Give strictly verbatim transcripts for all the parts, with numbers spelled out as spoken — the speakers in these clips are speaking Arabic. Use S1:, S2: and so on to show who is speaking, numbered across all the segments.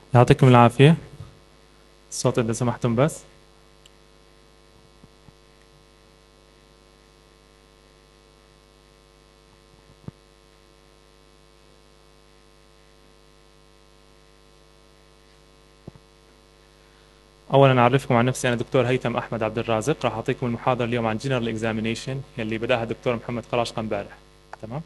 S1: يعطيكم العافية. الصوت إذا سمحتم بس. أولا أعرفكم عن نفسي، أنا دكتور هيثم أحمد عبد الرازق، راح أعطيكم المحاضرة اليوم عن General Examination يلي بدأها الدكتور محمد قراشقة امبارح. تمام.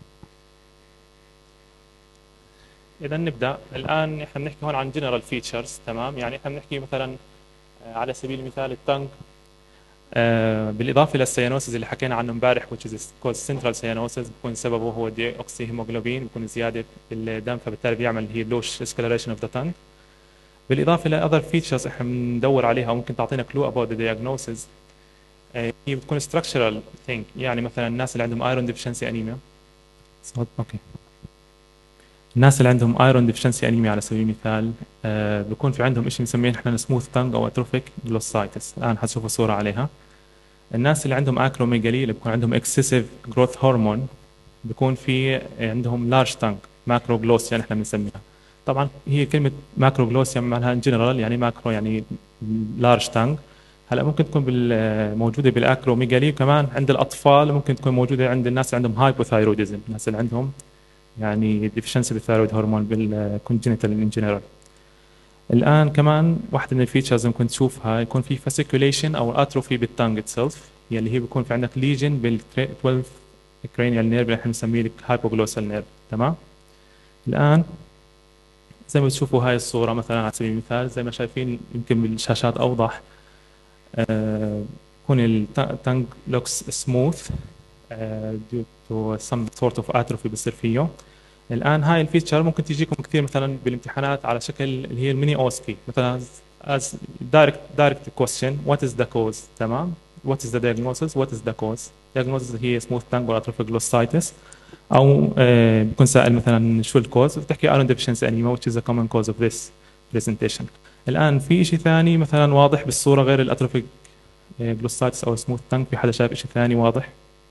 S1: إذا نبدأ الآن. إحنا بنحكي هون عن General Features. تمام، يعني إحنا بنحكي مثلا آه، على سبيل المثال التنج، آه، بالإضافة للسيانوسيس اللي حكينا عنه امبارح which is called central cyanosis، بكون سببه هو دي أوكسي هيموغلوبين، بكون زيادة بالدم، فبالتالي بيعمل هي low discoloration of the tongue. بالاضافه ل other features احنا بندور عليها وممكن تعطينا clue about the diagnosis. آه، هي بتكون structural thing، يعني مثلا الناس اللي عندهم iron deficiency anemia. صوت اوكي. الناس اللي عندهم iron deficiency anemia على سبيل المثال آه بيكون في عندهم شيء بنسميه نحن smooth tongue او atrophic glossitis، الان حتشوفوا صوره عليها. الناس اللي عندهم acromegaly اللي بيكون عندهم excessive growth hormone بيكون في عندهم large tongue macroglossia نحن بنسميها. طبعا هي كلمة macroglossia معناها in general يعني ماكرو يعني large tongue. هلا ممكن تكون بال- موجودة بالاكروميجالي، وكمان عند الأطفال ممكن تكون موجودة عند الناس اللي عندهم هايبوثايروديزم، الناس اللي عندهم يعني deficiency بالثايرويد هرمون بالكونجنتال ان جنرال. الآن كمان واحدة من الفيتشرز ممكن تشوفها يكون في fasciculation أو atrophy بالتانج itself، يلي هي بيكون في عندك ليجن بال twelve cranial nerve اللي احنا بنسميه hypoglossal nerve. تمام. الآن زي ما بتشوفوا هاي الصورة مثلا على سبيل المثال، زي ما شايفين يمكن بالشاشات أوضح. آه، يكون التانج لوكس سموث due to some sort of atrophy بصير فيه. الآن هاي الفيتشر ممكن تجيكم كثير مثلا بالامتحانات على شكل اللي هي الميني اوسكي مثلا as direct direct question what is the cause. تمام. what is the diagnosis what is the cause. diagnosis هي smooth tongue or atrophic glossitis، او آه، بكون سائل مثلا شو الكوز، بتحكي iron deficiency anemia which is a common cause of this presentation. الان في شيء ثاني مثلا واضح بالصوره غير الاتروفيك جلوسايتس او سموث تانك؟ في حدا شايف شيء ثاني واضح؟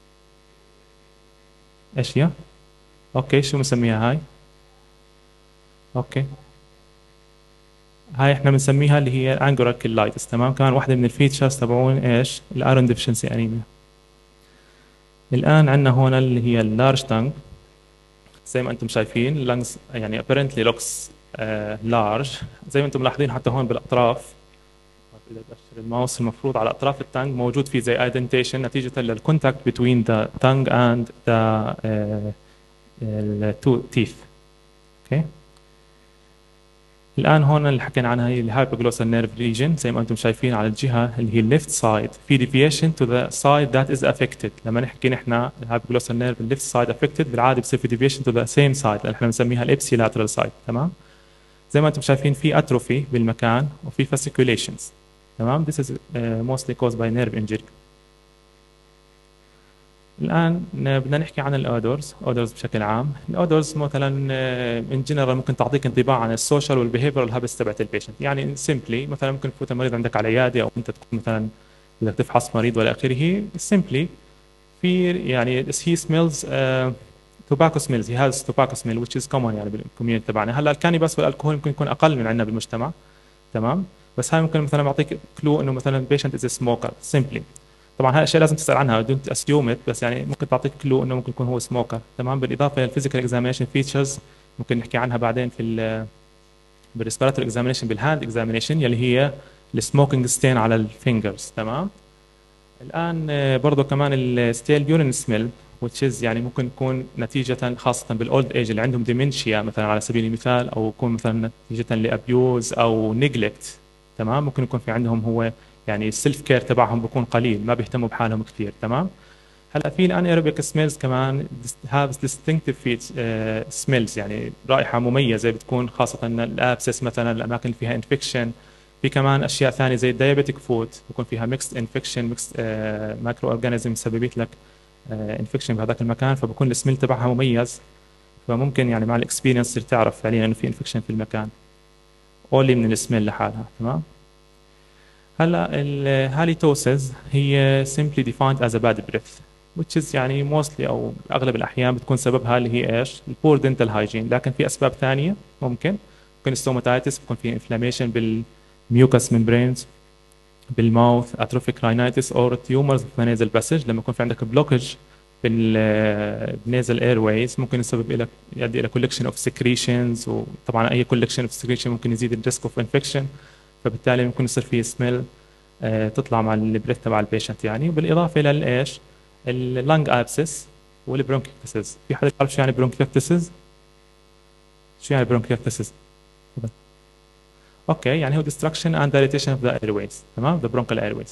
S1: ايش هي؟ اوكي، شو مسميها هاي؟ اوكي، هاي احنا بنسميها اللي هي انجولار كيلايتس. تمام، كمان واحده من الفيتشرز تبعون ايش؟ الايرون ديفشنسي انيميا. الان عندنا هون اللي هي اللارج تانك، زي ما انتم شايفين اللنجز يعني apparently looks uh, large. زي ما انتم ملاحظين حتى هون بالاطراف، اذا بأشر الماوس المفروض على اطراف التانج موجود في زي ايدنتيشن نتيجه للكونتاكت between the tongue and the uh, التو تيث. اوكي. الان هون اللي حكينا عنها هي الهايبوجلوسال نيرف ريجن، زي ما انتم شايفين على الجهه اللي هي الليفت سايد في ديفيشن تو ذا سايد ذات از افكتد. لما نحكي نحن الهايبوجلوسال نيرف الليفت سايد افكتد بالعاده بصير في ديفيشن تو ذا سيم سايد اللي احنا بنسميها الابسي لاترال سايد. تمام. زي ما انتم شايفين في اتروفي بالمكان وفي fasciculations. تمام. this is uh, mostly caused by nerve injury. الآن ن- بدنا نحكي عن الأودرز. أودرز بشكل عام، الأودرز مثلا ان جنرال ممكن تعطيك انطباع عن السوشيال والبيهيفيرال هابتس تبعت البيشنت. يعني سيمبلي مثلا ممكن تفوت المريض عندك على العيادة، أو أنت تكون مثلا بدك تفحص مريض ولا آخره، سيمبلي في يعني he smells uh, tobacco smells he has tobacco smell which is common يعني بالكوميونتي تبعنا. هلا الكانيباس والالكحول ممكن يكون أقل من عندنا بالمجتمع. تمام. بس هاي ممكن مثلا بعطيك كلو انه مثلا patient is a smoker simply. طبعا هاي الاشياء لازم تسال عنها دونت اسيوم ات، بس يعني ممكن تعطيك كلو انه ممكن يكون هو سموكر. تمام. بالاضافه للفيزيكال اكزامينشن فيتشرز ممكن نحكي عنها بعدين في ال بالريسبيراتوري اكزامينشن بالهاند اكزامينشن يلي هي السموكينج ستين على الفينجرز. تمام. الان آه، برضه كمان الستيل يورين سميل which is يعني ممكن يكون نتيجة خاصة بالأولد ايج اللي عندهم ديمنشيا مثلا على سبيل المثال، أو يكون مثلا نتيجة لأبيوز أو نيجلكت. تمام. ممكن يكون في عندهم هو يعني السيلف كير تبعهم بيكون قليل، ما بيهتموا بحالهم كثير. تمام. هلا في الان ايروبيك سميلز كمان هاف ديستنكتيف فيت سميلز، يعني رائحه مميزه بتكون خاصه الابسس مثلا الاماكن اللي فيها انفكشن. في كمان اشياء ثانيه زي الدايابيتيك فود بكون فيها ميكست انفكشن، ميكست مايكرو اورجانيزم سببت لك انفكشن بهذاك المكان، فبكون السميل تبعها مميز. فممكن يعني مع الاكسبيرينس تصير تعرف فعليا انه في انفكشن في المكان اولي من السميل لحالها. تمام. هلا الهاليتوسز هي simply defined as a bad breath which is يعني mostly او اغلب الاحيان بتكون سببها اللي هي ايش؟ البور دنتال هايجين، لكن في اسباب ثانيه ممكن ممكن ستوماتايتس، بكون في انفلاميشن بالميوكس ممبرينز بالماوث، اتروفيك راينايتس اور تيومرز في نيزل باسج. لما يكون في عندك بلوكج بالنيزل اير ويز ممكن يسبب لك يؤدي الى كولكشن اوف سكريشنز، وطبعا اي كولكشن اوف سكريشن ممكن يزيد الريسك اوف انفكشن، فبالتالي ممكن يصير في سميل تطلع مع البريث تبع البيشنت يعني. بالاضافه للايش اللنج ابسس والبرونكيكتسز. في حدا بيعرف شو يعني برونكيكتسز؟ شو يعني برونكيكتسز؟ اوكي، يعني هو destruction and dilatation of the airways، تمام، the bronchial airways.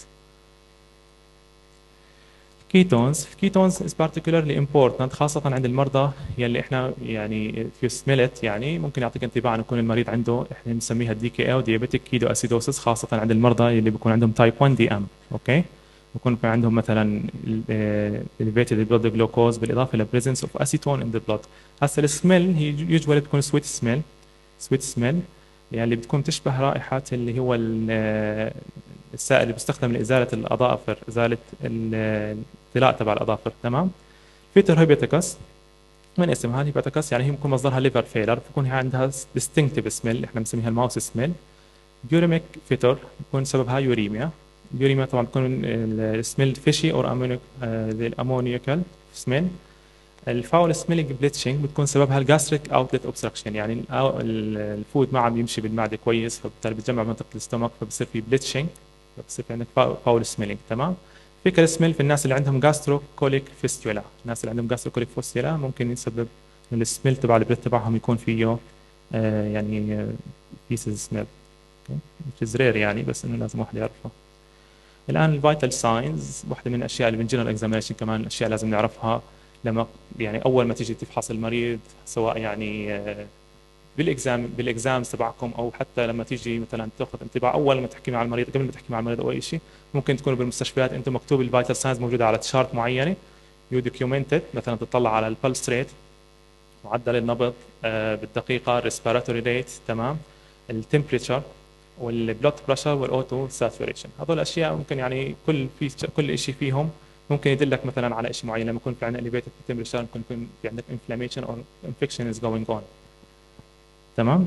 S1: ketones ketones is particularly important خاصة عند المرضى يلي احنا يعني if you smell it يعني ممكن يعطيك انطباع انه يكون المريض عنده، احنا بنسميها دي كي او diabetic ketoacidosis، خاصة عند المرضى يلي بيكون عندهم تايب واحد دي ام. اوكي، بيكون في عندهم مثلا elevated blood glucose بالاضافة ل presence of acetone in the blood. هسه السميل هي usually بتكون sweet smell sweet smell يعني اللي بتكون تشبه رائحة اللي هو السائل اللي بيستخدم لإزالة الأظافر، إزالة الطلاء تبع الأظافر، تمام. فيتر هيباتيكس من اسمها الهيباتيكس يعني هي بيكون مصدرها ليفر فيلر، بيكون هي عندها ديستنكتيف سميل احنا بنسميها الماوس سميل. يوريميك فيتر بيكون سببها يوريميا. اليوريميا طبعا بتكون السميل فيشي اور امونيك زي الامونيكال سميل. الفاول سميلينج بليتشنج بتكون سببها الجاستريك اوتلت اوبستراكشن، يعني الفود ما عم يمشي بالمعده كويس، فبالتالي بتجمع بمنطقه الاستومك فبصير في بليتشنج، فبصير في عندك فاول سميلينج، تمام. فيكال سميل في الناس اللي عندهم جاسترو كوليك فيستولا، الناس اللي عندهم جاسترو كوليك فيستولا ممكن يسبب السميل تبع البريث تبعهم يكون فيه آه يعني بيسز سميل، which is rare يعني، بس انه لازم واحد يعرفها. الان الفيتال ساينز واحده من الاشياء اللي بالجنرال اكزامينشن كمان الاشياء لازم نعرفها لما يعني اول ما تيجي تفحص المريض، سواء يعني بالاكزام بالاكزامز تبعكم او حتى لما تيجي مثلا تاخذ انطباع اول ما تحكي مع المريض، قبل ما تحكي مع المريض او اي شيء، ممكن تكونوا بالمستشفيات انتم مكتوب الفيتال ساينز موجوده على تشارت معينه يو دوكيومنتد، مثلا تطلع على البلس ريت، معدل النبض آه بالدقيقه، الريسبيراتوري ريت، تمام، التمبريتشر والبلود بريشر والاوتو ساتوريشن. هذول الاشياء ممكن يعني كل في كل شيء فيهم ممكن يدلك مثلا على شيء معين. لما يكون في عندنا elevated temperature ممكن يكون في عندك inflammation or infection is going on، تمام.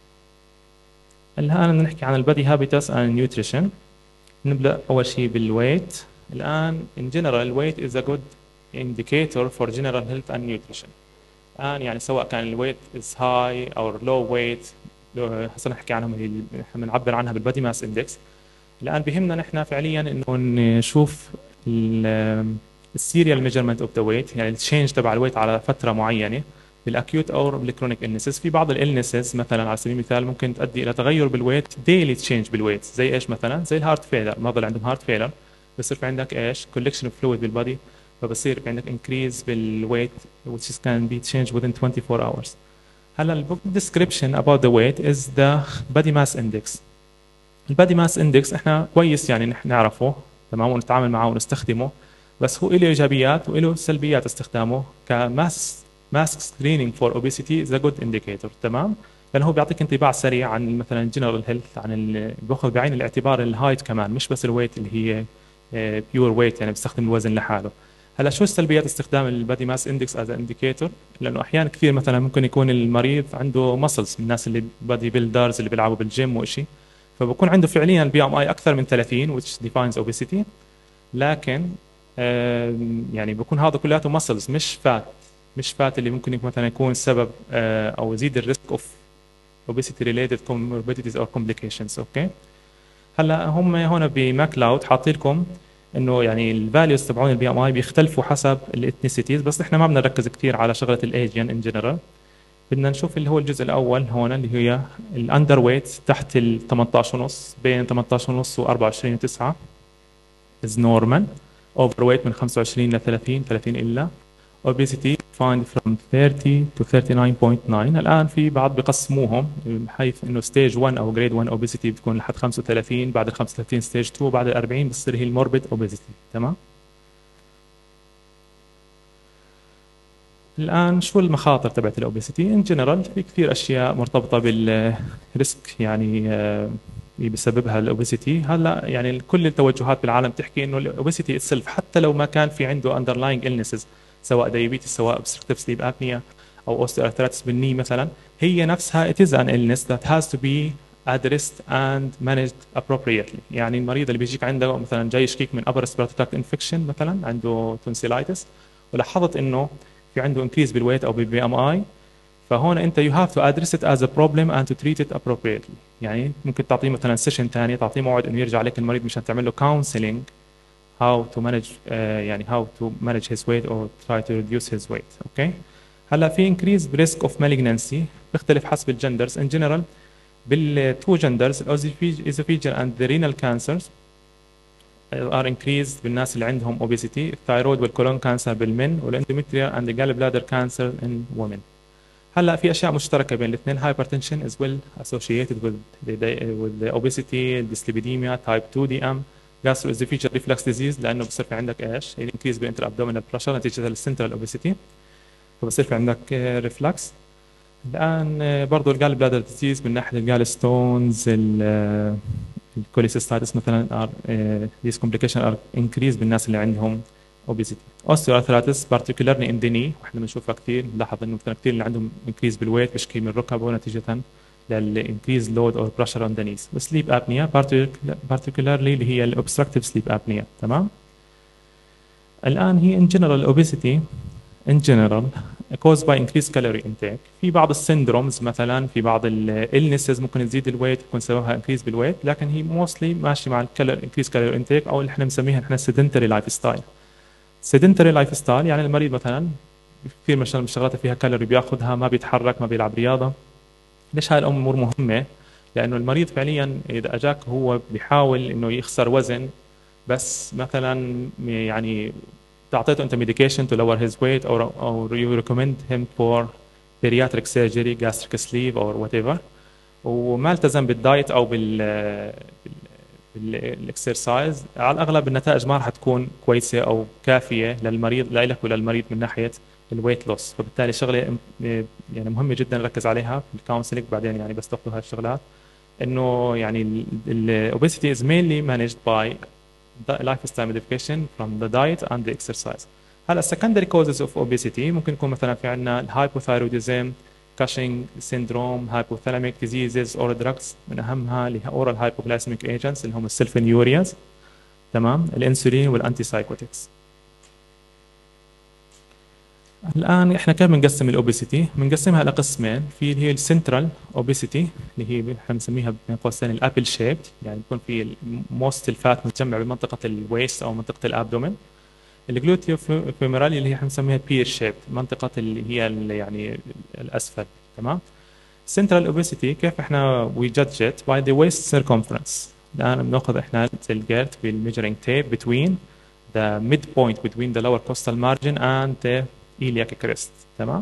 S1: الان نحكي عن البادي هابيتس اند نيوتريشن. نبدا اول شيء بالويت. الان in general weight is a good indicator for general health and nutrition. الان يعني سواء كان الويت is high or low weight، هسه نحكي عنهم اللي بنعبر عنها بالبادي ماس اندكس. الان بهمنا نحن فعليا انه نشوف السيريال ميجرمنت اوف ذا ويت، يعني التشينج تبع الويت على فتره معينه بالاكيوت او بالكرونيك النسز. في بعض الالنسز مثلا على سبيل المثال ممكن تؤدي الى تغير بالويت، ديلي تشينج بالويت، زي ايش مثلا؟ زي الهارت فيلر، المرضى اللي عندهم هارت فيلر بصير في عندك ايش؟ كولكشن اوف فلويد بالبادي، فبصير في عندك انكريز بالويت which can be changed within twenty-four hours. هلا البوك description about the weight is the body mass index. البادي ماس اندكس احنا كويس يعني نحن نعرفه، تمام، ونتعامل معه ونستخدمه، بس هو له ايجابيات وله سلبيات استخدامه. كماس ماسك سكرينينج فور اوبيسيتي از ا جود انديكيتور، تمام، لانه هو بيعطيك انطباع سريع عن مثلا الجنرال هيلث، عن ال... بياخذ بعين الاعتبار الهايت كمان، مش بس الويت اللي هي بيور ويت يعني بيستخدم الوزن لحاله. هلا شو السلبيات استخدام البادي ماس اندكس از انديكيتور؟ لانه احيانا كثير مثلا ممكن يكون المريض عنده مسلز، من الناس اللي بادي بيلدرز اللي بيلعبوا بالجيم وشيء، فبكون عنده فعليا البي ام اي اكثر من ثلاثين which defines obesity، لكن يعني بكون هذا كلياته مسلز مش فات، مش فات اللي ممكن مثلا يكون سبب او يزيد الريسك اوف obesity related comorbidities or complications. اوكي، هلا هم هون بماكلاود حاطين لكم انه يعني الفاليوز تبعون البي ام اي بيختلفوا حسب الاثنيسيتيز، بس احنا ما بدنا نركز كثير على شغله الايج ان جنرال. بدنا نشوف اللي هو الجزء الاول هون اللي هي الاندر ويت تحت ال ثمانية عشر ونص، بين ثمانية عشر ونص و أربعة وعشرين و9 is normal. اوفر ويت من خمسة وعشرين ل ثلاثين، ثلاثين الا. obesity find from thirty to thirty-nine point nine. الان في بعض بقسموهم بحيث انه ستيج واحد او جريد واحد obesity بتكون لحد خمسة وثلاثين، بعد ال خمسة وثلاثين ستيج اثنين، وبعد ال أربعين بتصير هي الموربيد obesity، تمام. الان شو المخاطر تبعت الاوبيسيتي ان جنرال؟ في كثير اشياء مرتبطه بالريسك يعني اللي بسببها الاوبيسيتي. هلا يعني كل التوجهات بالعالم تحكي انه الاوبيسيتي اتسلف حتى لو ما كان في عنده اندرلاينج illnesses، سواء دايابيتس، سواء obstructive sleep apnea او osteoarthritis بالني مثلا، هي نفسها it is an illness that has to be addressed and managed appropriately. يعني المريض اللي بيجيك عنده مثلا جاي يشكيك من upper respiratory tract infection مثلا عنده tonsillitis ولاحظت انه في عنده increase بالويت او بالبي ام اي، فهون انت you have to address it as a problem and to treat it appropriately. يعني ممكن تعطيه مثلا سيشن ثاني، تعطيه موعد انه يرجع عليك المريض مشان تعمل له counseling how to manage uh, يعني how to manage his weight or try to reduce his weight. اوكي. هلا في increase risk of malignancy بيختلف حسب الجندرز. in general بالتو جندرز الاسوفيجيال and the renal cancers are increased بالناس اللي عندهم obesity، الثايرويد والكولون كانسر بالمن، والاندوميتريال and the gallbladder cancer in women. هلا في اشياء مشتركه بين الاثنين. hypertension is well associated with the, with the obesity, dyslipidemia, type two D M, gastroesophageal reflux disease، لانه بصير في عندك ايش؟ الانكريز بالانتر ابدومينال بريشر نتيجه للسنترال اوبيسيتي، فبصير في عندك ريفلكس. الان برضه الجال بلادر ديزيز من ناحيه الجال ستونز، الكوليسيستايتس مثلا ار these complications are increased بالناس اللي عندهم obesity. osteoarthritis particularly in the knee، واحنا بنشوفها كثير، بنلاحظ انه مثلا كثير اللي عندهم increase بالويت بيشكي من ركبه نتيجه للانكريز لود اور بريشر اون ذا نيز. وسليب ابنيا particularly اللي هي الاوبستراكتيف سليب ابنيا. تمام. الان هي in general obesity in general caused by increased calorie intake. في بعض السندرومز مثلا، في بعض الالنسز ممكن تزيد الويت يكون سببها increase بالويت، لكن هي موستلي ماشي مع الكالوري increased calorie intake او اللي احنا بنسميها احنا sedentary لايف ستايل. sedentary لايف ستايل يعني المريض مثلا كثير من الشغلات فيها كالوري بياخذها، ما بيتحرك، ما بيلعب رياضه. ليش هاي الامور مهمه؟ لانه المريض فعليا اذا اجاك هو بيحاول انه يخسر وزن، بس مثلا يعني تعطيته انت ميديكيشن تو لور هيز ويت او او يو ريكومند هيم فور بيرياتريك سيرجري جاستريك سليف او وات ايفر، وما التزم بالدايت او بال بالاكسرسايز، على الاغلب النتائج ما راح تكون كويسه او كافيه للمريض، لك وللمريض من ناحيه الويت لوس. فبالتالي شغله يعني مهمه جدا نركز عليها في الكونسلنج بعدين، يعني بس تاخذوا هالشغلات انه يعني الاوبيسيتي از mainly managed by lifestyle modification from the diet and the exercise. هلا secondary causes of obesity ممكن يكون مثلا في عندنا الهايبوثايروديزم، كاشينج سيندروم، hypothalamic diseases or drugs، من اهمها اللي هي oral hypoglycemic agents اللي هم السلفونيورياز، تمام، الانسولين والانتي سايكوتكس. الان احنا كيف بنقسم الاوبيسيتي؟ بنقسمها لقسمين، في اللي هي السنترال اوبيسيتي اللي هي احنا بنسميها بين قوسين الابل شيبد، يعني بيكون في موست الفات متجمع بمنطقه الويست او منطقه الابدومين. الجلوتيو فيمورال اللي هي احنا بنسميها بير شيبد، منطقه اللي هي اللي يعني الاسفل. تمام. سنترال اوبيسيتي كيف احنا وي جادج ات باي ذا ويست سيركمفرنس. الان بناخذ احنا الجيرت بالميجرينج تيب بتوين the midpoint between the lower costal margin and the iliac crest. تمام.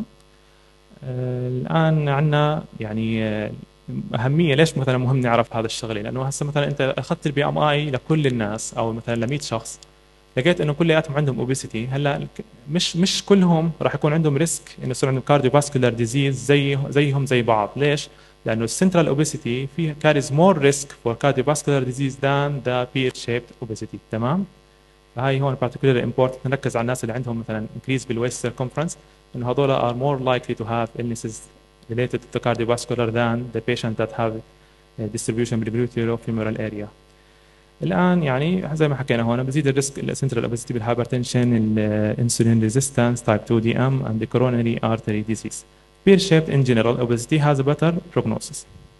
S1: آه الان عندنا يعني آه اهميه، ليش مثلا مهم نعرف هذا الشغله؟ لانه هسه مثلا انت اخذت البي ام اي لكل الناس او مثلا ل مية شخص، لقيت انه كلياتهم عندهم اوبيسيتي. هلا مش مش كلهم راح يكون عندهم ريسك انه يصير عندهم كارديو فاسكولار ديزيز زي زيهم زي بعض. ليش؟ لانه السنترال اوبيسيتي فيها كاريز مور ريسك فور كارديو فاسكولار ديزيز ذان ذا بير شيبد اوبيسيتي. تمام. فهي هون particularly important نركز على الناس اللي عندهم مثلا increase بالويست circumference، انه هذول are more likely to have illnesses related to the cardiovascular than the patient that have distribution بالgluteal area. الان يعني زي ما حكينا هون بزيد الريسك السنترال اوبيسيتي بالهايبرتنشن، الانسولين ريزيستنس، تايب two D M and the coronary artery disease. pear shaped in general obesity has a better prognosis.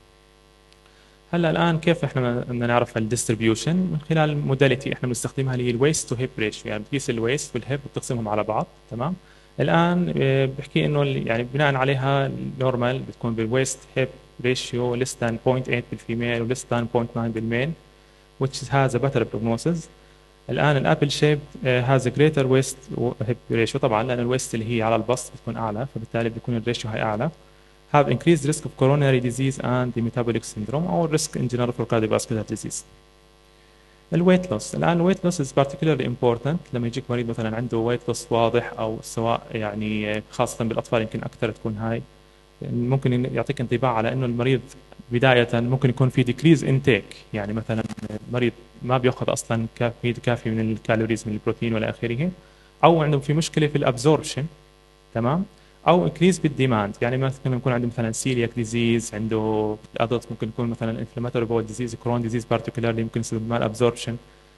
S1: هلا الان كيف احنا بدنا نعرف الديستريبيوشن؟ من خلال الموداليتي احنا بنستخدمها اللي هي الويست تو هيب ريشيو، يعني بتقيس الويست والهيب وبتقسمهم على بعض. تمام. الان بحكي انه يعني بناء عليها النورمال بتكون بالويست هيب ريشيو less than zero point eight بالفيميل و less than zero point nine بالميل which has a better prognosis. الان الابل شيب has a greater waist hip ratio، طبعا لان الويست اللي هي على البسط بتكون اعلى، فبالتالي بيكون الريشيو هاي اعلى. have increased risk of coronary disease and the metabolic syndrome or risk in general for cardiovascular disease. الويت لوس، الان الويت لوس is particularly important لما يجيك مريض مثلا عنده ويت لوس واضح، او سواء يعني خاصه بالاطفال يمكن اكثر تكون هاي، ممكن يعطيك انطباع على انه المريض بدايه ممكن يكون في decrease intake، يعني مثلا المريض ما بياخذ اصلا كافي كافي من الكالوريز من البروتين ولا اخره، او عنده في مشكله في الابزوربشن. تمام. او increase بالديماند، يعني مثلا يكون عنده مثلا celiac disease، عنده الادلت ممكن يكون مثلا inflammatory bowel disease، Crohn disease particularly ممكن يسبب مال absorption.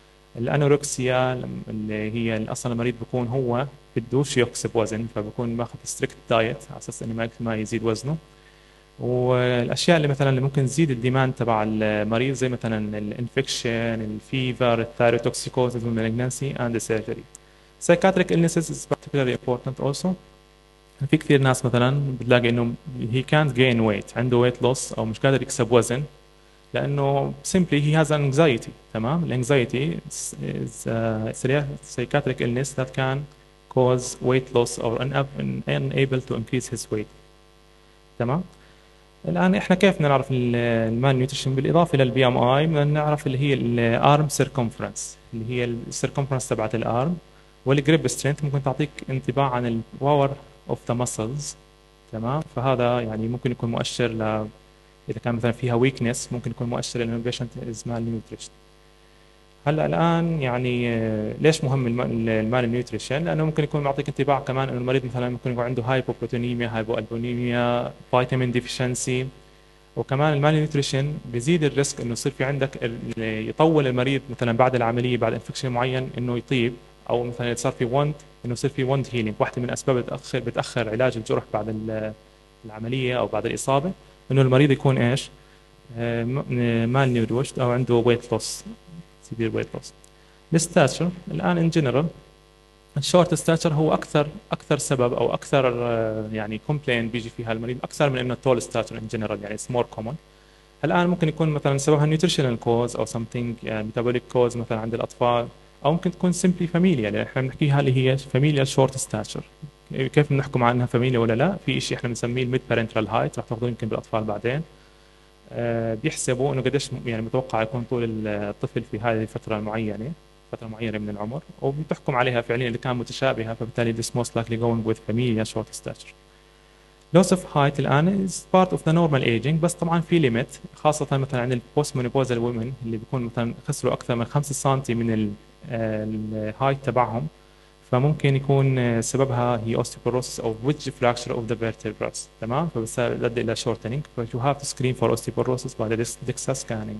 S1: الانوركسيا اللي هي اصلا المريض بيكون هو بدوش يكسب وزن، فبكون ماخذ ستريكت دايت على اساس انه ما ما يزيد وزنه. والاشياء اللي مثلا اللي ممكن تزيد الديماند تبع المريض زي مثلا الانفكشن، الفيفر، الثايروتوكسيكوزيس والمالجنسي اند السيرجري. Psychiatric illnesses is particularly important also. في كثير ناس مثلا بتلاقي انه he can't gain weight، عنده weight loss او مش قادر يكسب وزن لانه simply he has an anxiety. تمام. الانكزايتي is, is a psychiatric illness that can cause weight loss or unable to increase his weight. تمام. الان احنا كيف بدنا نعرف المال نيوتريشن؟ بالاضافه للبي ام اي بدنا نعرف اللي هي الارم سيركمفرنس، اللي هي السيركمفرنس تبعت الارم، والجريب سترينث ممكن تعطيك انطباع عن الباور اوف ذا مسلز. تمام. فهذا يعني ممكن يكون مؤشر ل اذا كان مثلا فيها ويكنس، ممكن يكون مؤشر انه البيشنت از مال نيوتريشن. هلا الان يعني آه، ليش مهم الم- المال نيوتريشن؟ لانه ممكن يكون معطيك انطباع كمان انه المريض مثلا ممكن يكون عنده هايبوبروتينيميا، هايبوالبونيميا، فيتامين ديفيشنسي. وكمان المال نيوتريشن بيزيد الريسك انه يصير في عندك ال- يطول المريض مثلا بعد العمليه، بعد انفكشن معين انه يطيب، او مثلا صار في وند انه يصير في وند هيلينج. واحده من الاسباب بتاخر بتاخر علاج الجرح بعد ال- العمليه او بعد الاصابه، انه المريض يكون ايش؟ آه، م- مال نيوتريشن او عنده ويت لوس، سيفير ويت لوس. الستاتشر الان ان جنرال، الشورت ستاتشر هو اكثر اكثر سبب او اكثر آه، يعني كومبلين بيجي فيها المريض اكثر من انه التول ستاتشر ان جنرال، يعني اتس مور كومن. الان ممكن يكون مثلا سببها نيوتريشنال كوز او سمثينج ميتابوليك كوز مثلا عند الاطفال، او ممكن تكون سمبلي فاميليا اللي احنا بنحكيها اللي هي فاميليا شورت ستاتشر. كيف بنحكم عنها فاميليا ولا لا؟ في شيء احنا بنسميه الميد بارنترال هايت، رح تاخذوه يمكن بالاطفال بعدين. آه، بيحسبوا انه قديش يعني متوقع يكون طول الطفل في هذه الفتره المعينه، فتره معينه من العمر، وبتحكم عليها فعليا اذا كان متشابهه، فبالتالي this most likely going with familial short stature. loss of height الان is part of the normal aging، بس طبعا في ليميت، خاصه مثلا عند البوست مونوبوزال وومن اللي بيكون مثلا خسروا اكثر من خمسة سم من الهايت تبعهم، فممكن يكون آه، سببها هي osteoporosis او wedge fracture of the vertebrae. تمام. فبتؤدي الى shortening، ف you have to screen for osteoporosis by the DEXA scanning.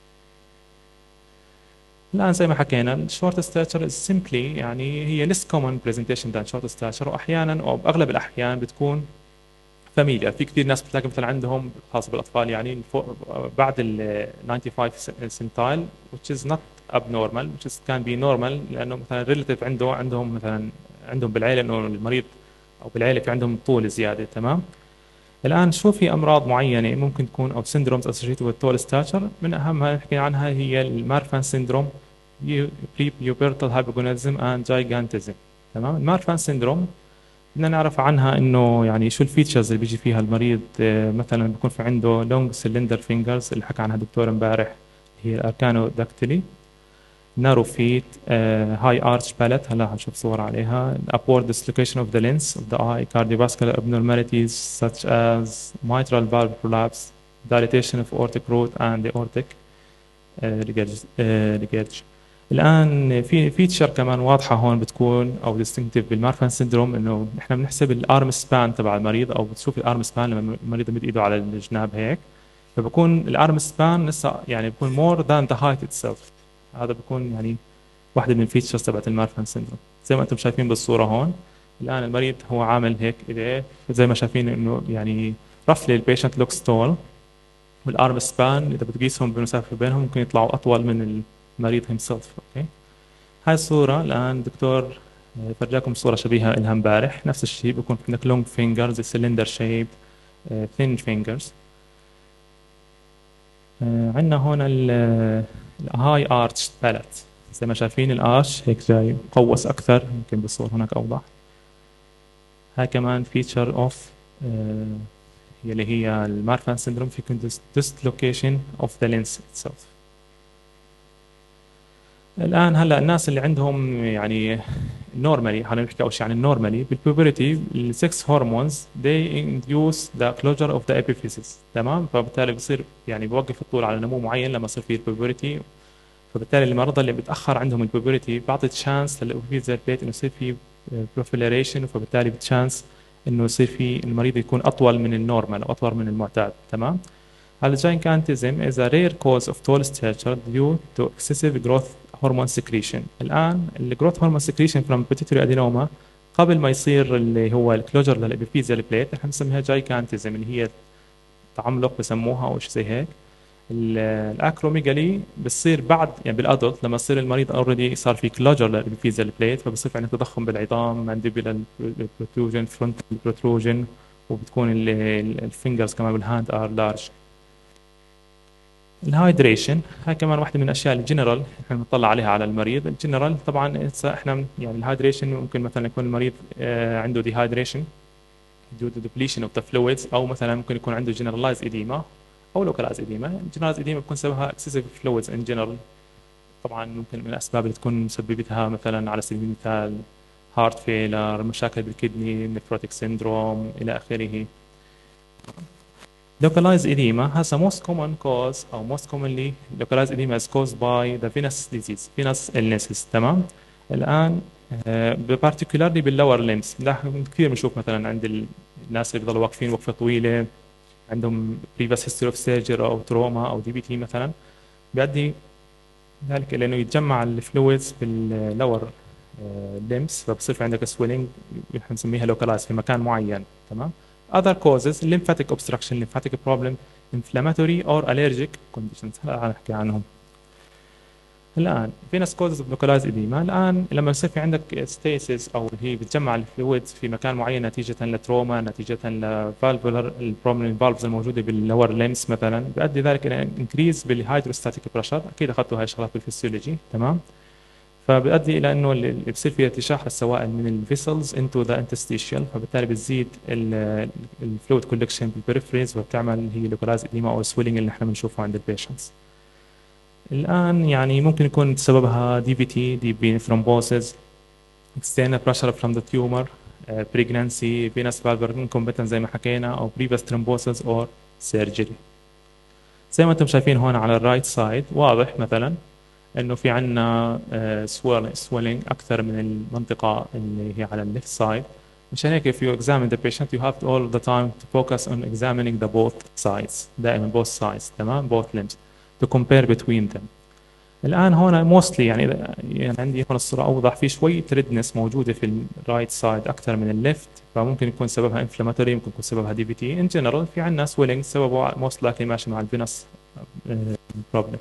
S1: الآن زي ما حكينا الشورت ستاتشر is simply يعني هي less common presentation than short stature، وأحيانا أو بأغلب الأحيان بتكون فاميليا. في كثير ناس بتلاقي مثلا عندهم خاصة بالأطفال يعني فوق بعد ال خمسة وتسعين سنتايل which is not abnormal which is can be normal، لأنه مثلا relative عنده عندهم مثلا عندهم بالعيلة إنه المريض أو بالعيلة في عندهم طول زيادة. تمام. الآن شو في أمراض معينة ممكن تكون أو syndromes associated with tall stature؟ من أهمها نحكي عنها هي المارفان syndrome، pre-pubertal hypogonadism and gigantism. تمام. المارفان syndrome بدنا نعرف عنها انه يعني شو الفيتشرز اللي بيجي فيها المريض. آه، مثلا بيكون في عنده لونج سلندر فينجرز اللي حكى عنها الدكتور امبارح، هي الاركانو داكتيلي، نارو فيت، هاي ارش باليت، هلا حنشوف صور عليها، upward dislocation of the lens of the eye، cardiovascular abnormalities such as mitral valve prolapse، dilatation of aortic root and aortic regurg- آه، regurg. الان في فيتشر كمان واضحه هون بتكون او ديستنكتيف بالمارفان سيندروم، انه احنا بنحسب الارم سبان تبع المريض، او بتشوف الارم سبان لما المريض يمد ايده على الجناب هيك، فبكون الارم سبان لسه يعني بكون مور ذان ذا هايت اتسلف. هذا بكون يعني واحده من الفيتشرز تبعت المارفان سيندروم. زي ما انتم شايفين بالصوره هون، الان المريض هو عامل هيك ايديه زي ما شايفين انه يعني رفلي البيشنت لوكس تول، والارم سبان اذا بتقيسهم بالمسافه بينهم ممكن يطلعوا اطول من المريض himself. اوكي. هاي الصورة الآن دكتور آه، فرجاكم صورة شبيهة لها امبارح، نفس الشيء بيكون في عندك لونج فينجرز، سلندر شيب، ثين فينجرز. عندنا هون الهاي ارش باليت، زي ما شايفين الارش هيك جاي مقوس أكثر، يمكن بالصور هناك أوضح. هاي كمان فيتشر اوف هي اللي هي المارفان سيندروم، في dislocation of the lens itself. الان هلا الناس اللي عندهم يعني نورمالي، خلينا نحكي اول شيء عن النورمالي بالبيوبرتي، السكس هرمونز they induce the closure of the epiphysis. تمام. فبالتالي بصير يعني بوقف الطول على نمو معين لما يصير في البيوبرتي، فبالتالي المرضى اللي بتاخر عندهم البيوبرتي بعطي تشانس للابيفيزال بليت انه يصير في بروفيلاريشن، فبالتالي بتشانس انه يصير في المريض يكون اطول من النورمال او اطول من المعتاد. تمام. هذا gigantism is a rare cause of tall stature due to excessive growth hormone secretion. الآن ال growth hormone secretion from pituitary adenoma قبل ما يصير اللي هو الكلوجر للابيفيزيال بليت احنا بنسميها gigantism اللي هي تعملق بسموها او شيء زي هيك. الاكروميجالي بتصير بعد يعني بالادلت لما يصير المريض اوريدي صار في كلوجر للابيفيزيال بليت فبصير في عندك تضخم بالعظام مانديبولار بروتروجن فرونتال بروتروجن وبتكون الفينجرز كمان بالهاند ار لارج. الهايدريشن هاي كمان واحدة من الاشياء الجنرال احنا بنطلع عليها على المريض. الجنرال طبعا احنا يعني الهايدريشن ممكن مثلا يكون المريض عنده ديهايدريشن due to depletion of the fluids او مثلا ممكن يكون عنده generalized edema او localized edema. generalized edema بيكون سببها excessive fluids in general. طبعا ممكن من الاسباب اللي تكون مسببتها مثلا على سبيل المثال heart failure، مشاكل بالكدني، nephrotic syndrome الى اخره. localized edema has a most common cause or most commonly localized edema is caused by the venous disease venous illnesses. تمام. الان particularly بالlower limbs كثير بنشوف مثلا عند الناس اللي بيضلوا واقفين وقفه طويله عندهم previous history of surgery او تروما او دي بي تي مثلا بيؤدي ذلك الى انه يتجمع الفلويدز باللور limbs فبصير في عندك swelling احنا بنسميها localized في مكان معين. تمام. other causes lymphatic obstruction lymphatic problem inflammatory or allergic conditions هلا نحكي عنهم. الان venous causes of localized edema الان لما يصير في عندك stasis او اللي هي بتجمع الفلويدز في مكان معين نتيجه لتروما نتيجه لفالفولار البروميننت فالفز الموجوده باللور ليمس مثلا بيؤدي ذلك الى انكريز بالهيدروستاتيك بريشر. اكيد اخذتوا هاي الشغلات بالفسيولوجي. تمام. فبيؤدي الى انه اللي بصير في ارتشاح للسوائل من الفيسلز انتو ذا انتستيشيال فبالتالي بتزيد الفلويد كولكشن بالبريفريز وبتعمل هي لوكالايز اديما او سويلنج اللي احنا بنشوفه عند البيشنتس. الان يعني ممكن يكون سببها دي في تي دي بي ثرومبوسيس external pressure from the tumor uh, pregnancy venous valvular incompetence زي ما حكينا او previous thrombosis or surgery. زي ما انتم شايفين هون على الرايت سايد واضح مثلا انه في عندنا swelling اكثر من المنطقه اللي هي على الليفت سايد. مشان هيك if you examine the patient you have to all the time to focus on examining the both sides دائما both sides. تمام. both limbs to compare between them. الان هون mostly يعني يعني عندي هون الصوره اوضح في شويه ريدنس موجوده في الرايت سايد اكثر من الليفت فممكن يكون سببها انفلاماتوري ممكن يكون سببها دي بي تي. ان جنرال في عندنا swelling سببه most likely ماشي مع الفينس بروبلم.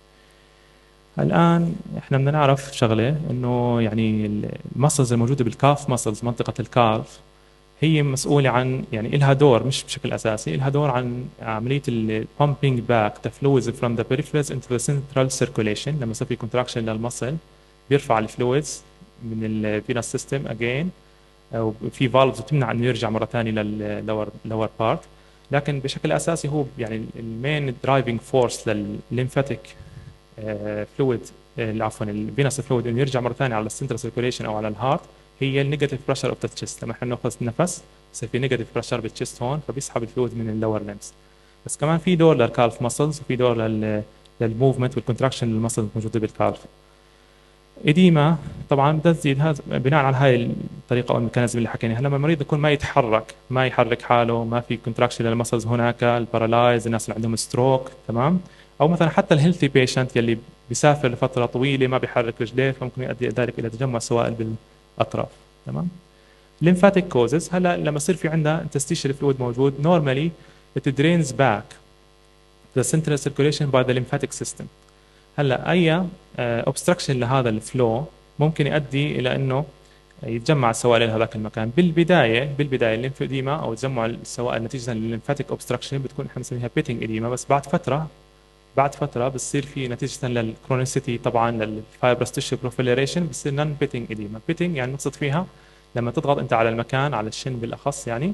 S1: الان احنا بدنا نعرف شغله انه يعني المسلز الموجوده بالكاف مسلز منطقه الكالف هي مسؤوله عن يعني لها دور مش بشكل اساسي لها دور عن عمليه البامبينج باك ذا فلويدز فروم ذا peripherals into the central circulation. لما يصير في كونتراكشن للمسل بيرفع الفلويدز من الفينس سيستم اجين وفي فالفز بتمنع انه يرجع مره ثانيه لللور لور بارت. لكن بشكل اساسي هو يعني المين درايفنج فورس للليمفاتيك فلويد عفوا الفينس فلويد انه يرجع مره ثانيه على السنترال سيركوليشن او على الهارت هي النيجاتيف بريشر اوف ذا تشيست. لما احنا ناخذ نفس بصير في نيجاتيف بريشر بالتشيست هون فبيسحب الفلويد من اللور ليمز. بس كمان في دور للكالف مسلز وفي دور لل للموفمنت والكونتراكشن للمسلز الموجوده بالكالف. اديما طبعا بدها تزيد هذا بناء على هاي الطريقه او الميكانيزم اللي حكيناها. لما المريض يكون ما يتحرك ما يحرك حاله ما في كونتراكشن للمسلز هناك البارالايز الناس اللي عندهم ستروك. تمام. او مثلا حتى الهيلثي بيشنت يلي بيسافر لفتره طويله ما بيحرك رجليه فممكن يؤدي ذلك الى تجمع سوائل بالاطراف. تمام. lymphatic causes هلا لما يصير في عندنا interstitial fluid موجود normally it drains back the central circulation by the lymphatic system. هلا اي obstruction لهذا الفلو ممكن يؤدي الى انه يتجمع السوائل لهذاك المكان. بالبدايه بالبدايه الليمفوديما او تجمع السوائل نتيجه للليمفاتيك اوبستراكشن بتكون احنا بنسميها بيتنج اديما. بس بعد فتره بعد فتره بتصير في نتيجه للكرونيسيتي طبعا للفايبرس تيشو بروفيليريشن بتصير نون بيتنج اديما. بيتنج يعني نقصد فيها لما تضغط انت على المكان على الشن بالاخص يعني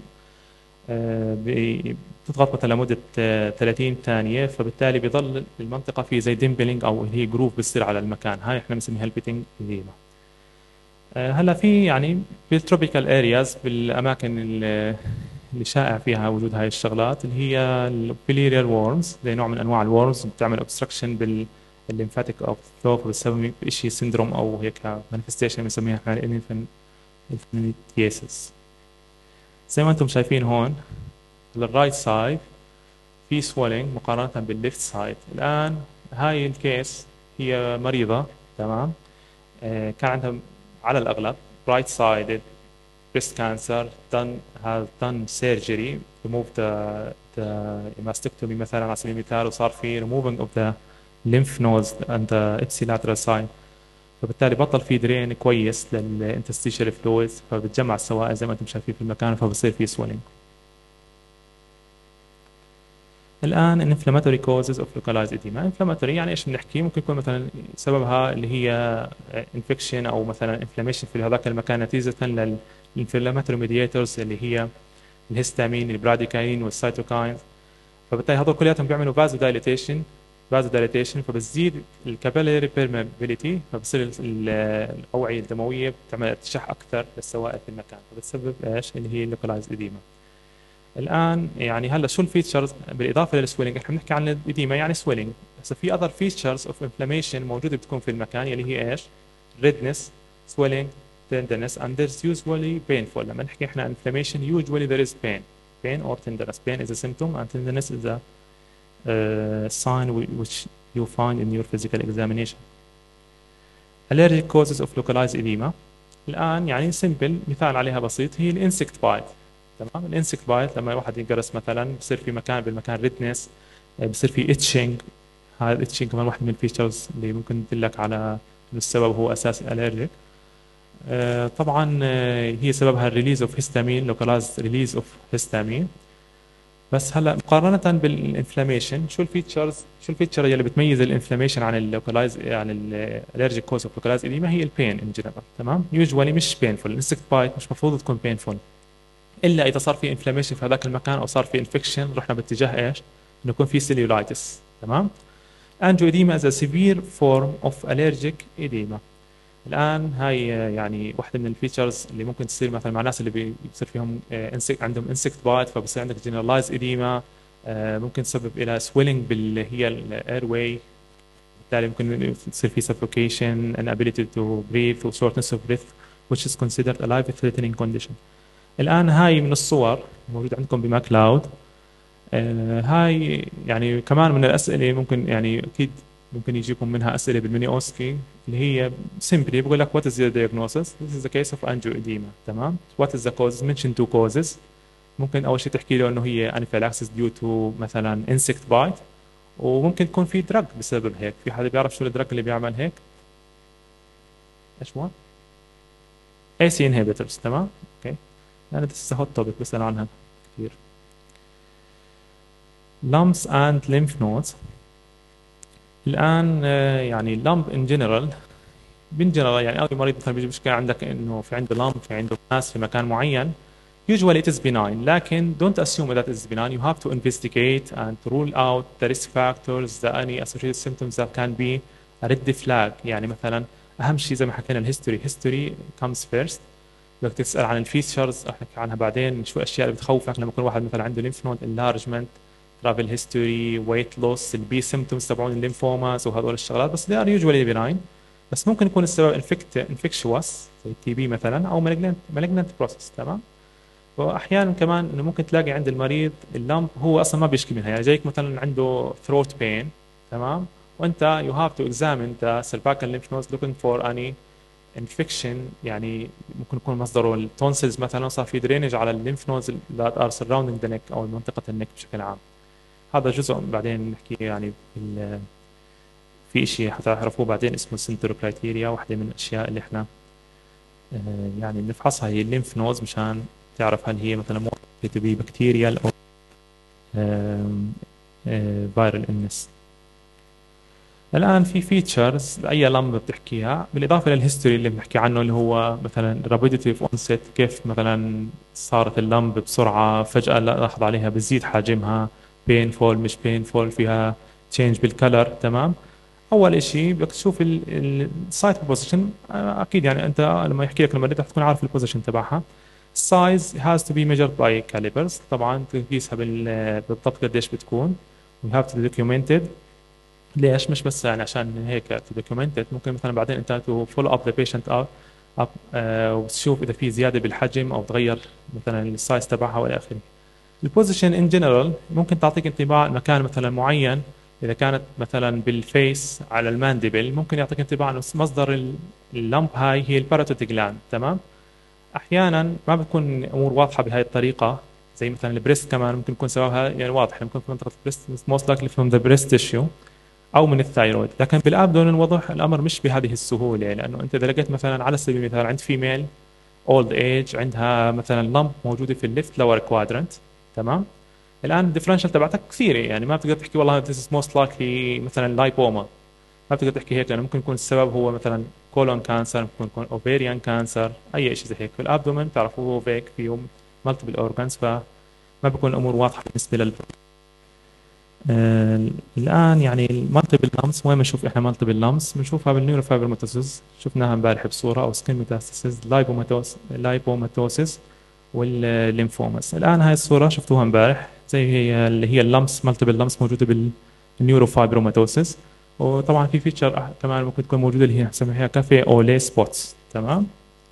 S1: بتضغط مثلا لمده ثلاثين ثانيه فبالتالي بيضل المنطقه في زي ديمبلينج او هي جروف بتصير على المكان. هاي احنا بنسميها البيتنج اديما. هلا في يعني بالتروبيكال ارياز بالاماكن اللي شائع فيها وجود هاي الشغلات اللي هي البيليريال وورمز زي نوع من انواع الورمز بتعمل اوبستراكشن بالليمفاتيك اوف فلو فبتسوي شيء سندروم او هيك مانيفستيشن بنسميها احنا الانفنتياسيس. زي ما انتم شايفين هون للرايت سايد في swelling مقارنة بالليفت سايد. الآن هاي الكيس هي مريضة، تمام، آه، كان عندها على الأغلب right sided breast cancer, done has done surgery, removed the, the mastectomy مثلا على سبيل المثال، وصار في removing of the lymph nodes and the ipsilateral side، فبالتالي بطل في درين كويس للانتستيشال فلويدز، فبتجمع السوائل زي ما انتم شايفين في المكان، فبصير في swelling. الان inflammatory causes of localized edema. inflammatory يعني ايش بنحكي؟ ممكن يكون مثلا سببها اللي هي infection او مثلا inflammation في هذاك المكان نتيجه للانفلاماتوري ميدياتورز اللي هي الهستامين، البراديكاين، والسيتوكاين، فبالتالي هذول كلياتهم بيعملوا فازو دايليتيشن فازو دايليتيشن فبتزيد الكابيلاري بيرمابيليتي، فبصير الاوعيه الدمويه بتعمل ارتشاح اكثر للسوائل في المكان، فبتسبب ايش اللي هي اللوكلايزد اديما. الان يعني هلا شو الفيتشرز بالاضافه للسويلنج؟ احنا بنحكي عن الاديما يعني سويلنج، هسه في اذر فيتشرز اوف انفلاميشن موجوده بتكون في المكان يلي هي ايش؟ redness, swelling, tenderness and there's usually painful. لما نحكي احنا inflammation usually there is pain pain or tenderness. pain is a symptom and tenderness is a uh, sign which you find in your physical examination. allergic causes of localized edema. الان يعني سمبل مثال عليها بسيط هي الانسكت بايت، تمام. الانسكت بايت لما الواحد ينقرص مثلا بصير في مكان بالمكان ريدنس، بصير في اتشنج. هذا الاتشنج كمان واحد من الفيتشرز اللي ممكن تدلك على انه السبب هو اساسي الرجيك. آه طبعا آه هي سببها الريليز اوف هيستامين، لوكالايزد ريليز اوف هيستامين. بس هلا مقارنة بالانفلاميشن شو الفيتشرز شو الفيتشر اللي بتميز الانفلاميشن عن اللوكالايز عن الالرجيك كوز اوف لوكالايز اديما؟ هي البين ان جنرال، تمام. يوجوالي مش بينفول، الانسكت بايت مش المفروض تكون بينفول الا اذا صار في انفلاميشن في هذاك المكان او صار في انفكشن، رحنا باتجاه ايش؟ انه يكون في سيلولايتس، تمام. angioedema is a severe form of allergic edema. الان هاي يعني واحده من الفيتشرز اللي ممكن تصير مثلا مع الناس اللي بيصير فيهم انسكت عندهم انسكت بايت، فبصير عندك جنرالايز اديما، ممكن تسبب الى سويلنج باللي هي الاير واي، بالتالي ممكن تصير في suffocation, inability to breathe و shortness of breath which is considered a life threatening condition. الان هاي من الصور موجوده عندكم بماكلاود. آه هاي يعني كمان من الاسئله ممكن يعني اكيد ممكن يجيكم منها اسئله بالميني اوسكي اللي هي سيمبلي بقول لك what is your diagnosis? This is the case of angioedema، تمام. what is the cause? mention two causes. ممكن اول شيء تحكي له انه هي anaphylaxis due to مثلا insect bite، وممكن تكون في دراج بسبب هيك. في حدا بيعرف شو الدراج اللي بيعمل هيك؟ ايش هو؟ اي سي inhibitors، تمام. اوكي، يعني this is a hot topic بسأل عنها كثير. lumps and lymph nodes. الآن يعني lump in general in general يعني أي مريض مثلا بيجي مشكلة عندك إنه في عنده lump، في عنده ماس في مكان معين، usually it is benign، لكن don't assume that it is benign. You have to investigate and rule out the risk factors, the any associated symptoms that can be a red flag. يعني مثلا أهم شيء زي ما حكينا الهيستوري، history comes first. بدك تسأل عن الفيتشرز رح نحكي عنها بعدين، شو الأشياء اللي بتخوفك لما يكون واحد مثلا عنده lymph node enlargement، travel history، weight loss، البي symptoms تبعون الليمفوماز وهذول الشغلات، بس they are usually benign. بس ممكن يكون السبب infect infectious زي التي بي مثلا او malignant malignant process، تمام. واحيانا كمان انه ممكن تلاقي عند المريض اللمب هو اصلا ما بيشكي منها، يعني جايك مثلا عنده throat pain، تمام، وانت you have to examine the cervical lymph nodes looking for any infection، يعني ممكن يكون مصدره التونسلز مثلا، صار في درينج على الليمف نودز that are surrounding the neck او منطقه النك بشكل عام. هذا جزء بعدين نحكي يعني في في شيء حتعرفوه بعدين اسمه سنترو كرايتيريا، واحده من الاشياء اللي احنا يعني بنفحصها هي الليمف نودز مشان تعرف هل هي مثلا مرتبطه ببكتيريال او فيرال النس. الان في فيتشرز اي لمبه بتحكيها بالاضافه للهيستوري اللي بنحكي عنه اللي هو مثلا rapidity of onset، كيف مثلا صارت اللمبه بسرعه فجاه لاحظ عليها بزيد حجمها، بينفول مش بينفول، فيها تشينج بالكلر، تمام. اول شيء بدك تشوف السايت بوزيشن، اكيد يعني انت لما يحكي لك المريض رح تكون عارف البوزيشن تبعها. السايز has to be measured by calipers، طبعا تقيسها بالضبط قديش بتكون. we have to document it. ليش؟ مش بس يعني عشان هيك to document it، ممكن مثلا بعدين انت to follow up the patient up أب- آه، وتشوف اذا في زياده بالحجم او تغير مثلا السايز تبعها والى اخره. البوزيشن ان جنرال ممكن تعطيك انطباع مكان مثلا معين. اذا كانت مثلا بالفيس على المانديبل ممكن يعطيك انطباع انه مصدر ال- اللمب هاي هي الباراتوتيك جلاند. تمام. احيانا ما بتكون امور واضحه بهاي الطريقه، زي مثلا البريست كمان ممكن يكون سببها يعني واضح، ممكن في منطقه البريست most likely from the breast tissue او من الثايرويد. لكن بالابدومين الوضح الامر مش بهذه السهوله، لانه انت اذا لقيت مثلا على سبيل المثال عند فيميل اولد ايج عندها مثلا لمب موجوده في الليفت لور كوادرنت، تمام، الان الديفرنشال تبعتك كثيره، يعني ما بتقدر تحكي والله this is most likely مثلا لايبوما، ما بتقدر تحكي هيك، لانه ممكن يكون السبب هو مثلا كولون كانسر، ممكن يكون اوفيريان كانسر، اي شيء زي هيك. في الابدومين بتعرفوا هو فيك فيه مالتيبل اورجانز، فما بكون الامور واضحه بالنسبه لل آه الان يعني المالتيبل لامس وين بنشوف احنا مالتيبل لامس؟ بنشوفها بالنيوروفايبروماتوسيس، شفناها امبارح بصوره، او سكين ميتاستاسيس، لايبوماتوس لايبوماتوسيس والليمفوماس. الان هاي الصوره شفتوها امبارح، زي هي اللي هي اللمس، مالتيبل لمس موجوده بالنيوروفايبروماتوسيس. وطبعا في فيتشر كمان ممكن تكون موجوده اللي هي نسميها كافي اولي سبوتس. تمام.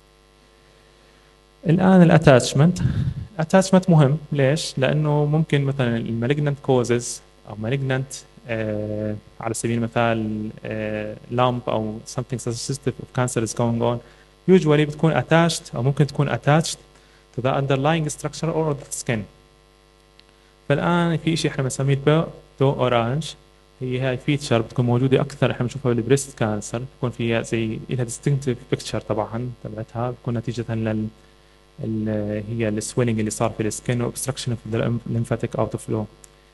S1: الان الاتاتشمنت، الاتاتشمنت مهم ليش؟ لانه ممكن مثلا المالجنانت كوزز او مالجنانت آه على سبيل المثال آه lump او something suggestive of cancer is going on usually بتكون attached او ممكن تكون attached to the underlying structure or the skin. فالان في شيء احنا بنسميه البو تو اورانج، هي هاي فيتشر بتكون موجوده اكثر، احنا بنشوفها بالبريست كانسر، بتكون فيها زي لها distinctive picture طبعا تبعتها، بتكون نتيجه لل ال- هي السويلنج اللي صار في السكن واوبستراكشن اوف ذا lymphatic اوت فلو.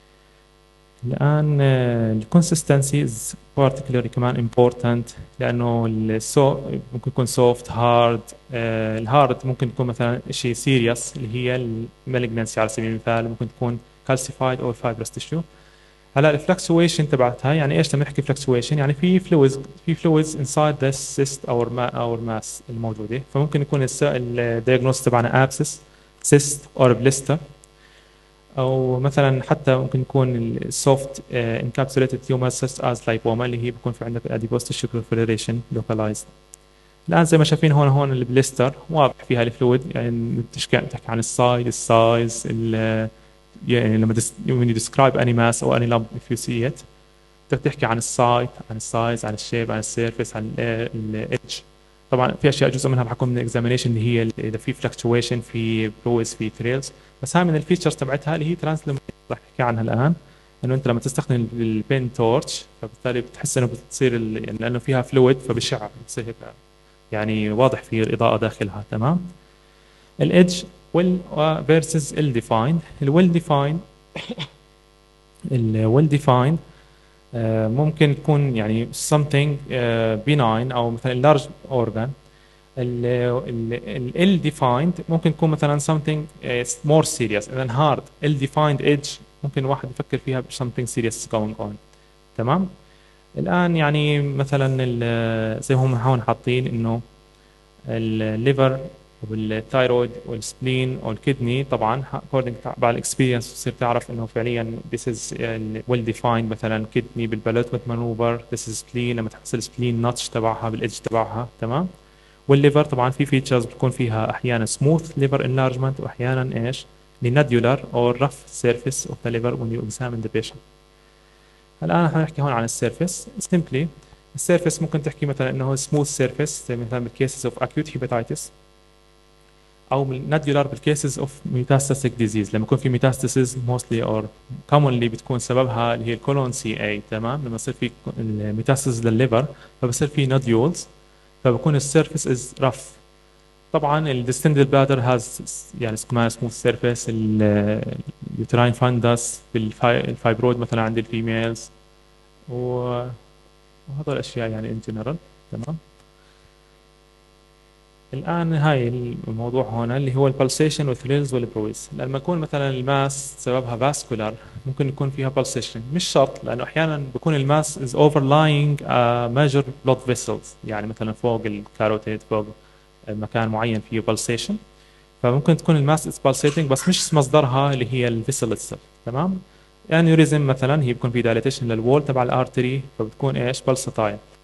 S1: الان الكونسستنسي از particularly كمان important، لانه السو ممكن يكون سوفت هارد. الهارد ممكن يكون مثلا شيء سيريس اللي هي المالجنسي على سبيل المثال، ممكن تكون calcified او fibrous tissue. هلا الفلكسويشن تبعتها يعني ايش لما نحكي فلكسويشن؟ يعني في فلويدز في فلويدز انسايد ذا سيست او ما او الماس الموجوده، فممكن يكون الدياجنوز تبعنا ابسس، سيست اور بليستر، او مثلا حتى ممكن يكون السوفت انكابسوليتد تيومر سيست از لايبوما اللي هي بيكون في عندك الاديبوس تيشو بروليفريشن لوكالايزد. الان زي ما شايفين هون هون البليستر واضح فيها الفلويد، يعني بتحكي بتحكي عن السايد السايز ال- يعني لما dis- when you describe any mass or any lump if you see it بدك تحكي عن السايت، عن السايز، عن الشيب، عن السيرفيس، عن الايدج. طبعا في اشياء جزء منها بحكم من الاكزامينيشن اللي هي اذا في فلكتويشن، في بروز، في تريلز، بس هاي من الفيتشرز تبعتها اللي هي ترانسلومينيشن رح نحكي عنها الان. انه انت لما تستخدم البين تورش فبالتالي بتحس انه بتصير ال- يعني لانه فيها فلويد فبشع، بتصير هيك يعني واضح في الاضاءه داخلها. تمام. الايدج ويل فيرسز ال ديفايند. الويل ديفايند الويل ديفايند ممكن تكون يعني something uh, benign او مثلا large organ. ال ill defined ممكن تكون مثلا something uh, more serious. اذا hard ill defined edge ممكن الواحد يفكر فيها ب something serious going on. تمام. الان يعني مثلا ال- زي هم هون حاطين انه الليفر والثايرويد والسبلين والكدني طبعا according بعد الاكسبيرينس تصير تعرف انه فعليا this is uh, well defined. مثلا كدني بالبالوتمنت مانوفر this is spleen لما تحصل سبلين نotch تبعها بالايدج تبعها. تمام. والليفر طبعا في فيتشرز بتكون فيها احيانا سموث ليفر انلارجمنت واحيانا ايش؟ لنودولار او rough surface of the liver when you examine the patient. الان حنحكي هون عن السيرفيس سيمبلي. السيرفيس ممكن تحكي مثلا انه سموث سيرفيس زي مثلا بالكيسز اوف اكيوت هيباتيتس، او نودولار بالكيسز اوف ميتاستاسيك ديزيز لما يكون في ميتاستاسيز موستلي اور كومونلي بتكون سببها اللي هي الكولون سي اي. تمام. لما يصير في الميتاستاسيز للليفر فبصير في نوديولز، فبكون السيرفيس از رف. طبعا الديستندد بلادر هاز يعني كمان سموث سيرفيس. اليوتراين فاندس بالفايبرويد مثلا عند الفيميلز، وهذول الاشياء يعني ان جنرال. تمام. الآن هاي الموضوع هنا اللي هو البلسيشن والثريلز والبرويز. لما يكون مثلا الماس سببها فاسكولار ممكن يكون فيها بلسيشن، مش شرط، لأنه أحيانا بيكون الماس is overlying a major blood vessels، يعني مثلا فوق الكاروتيد، فوق مكان معين فيه pulsation، فممكن تكون الماس is pulsating بس مش مصدرها اللي هي الفيسل itself. تمام. انيوريزم مثلا هي بيكون في دايليتيشن للوول تبع الارتري فبتكون ايش؟ pulsatile.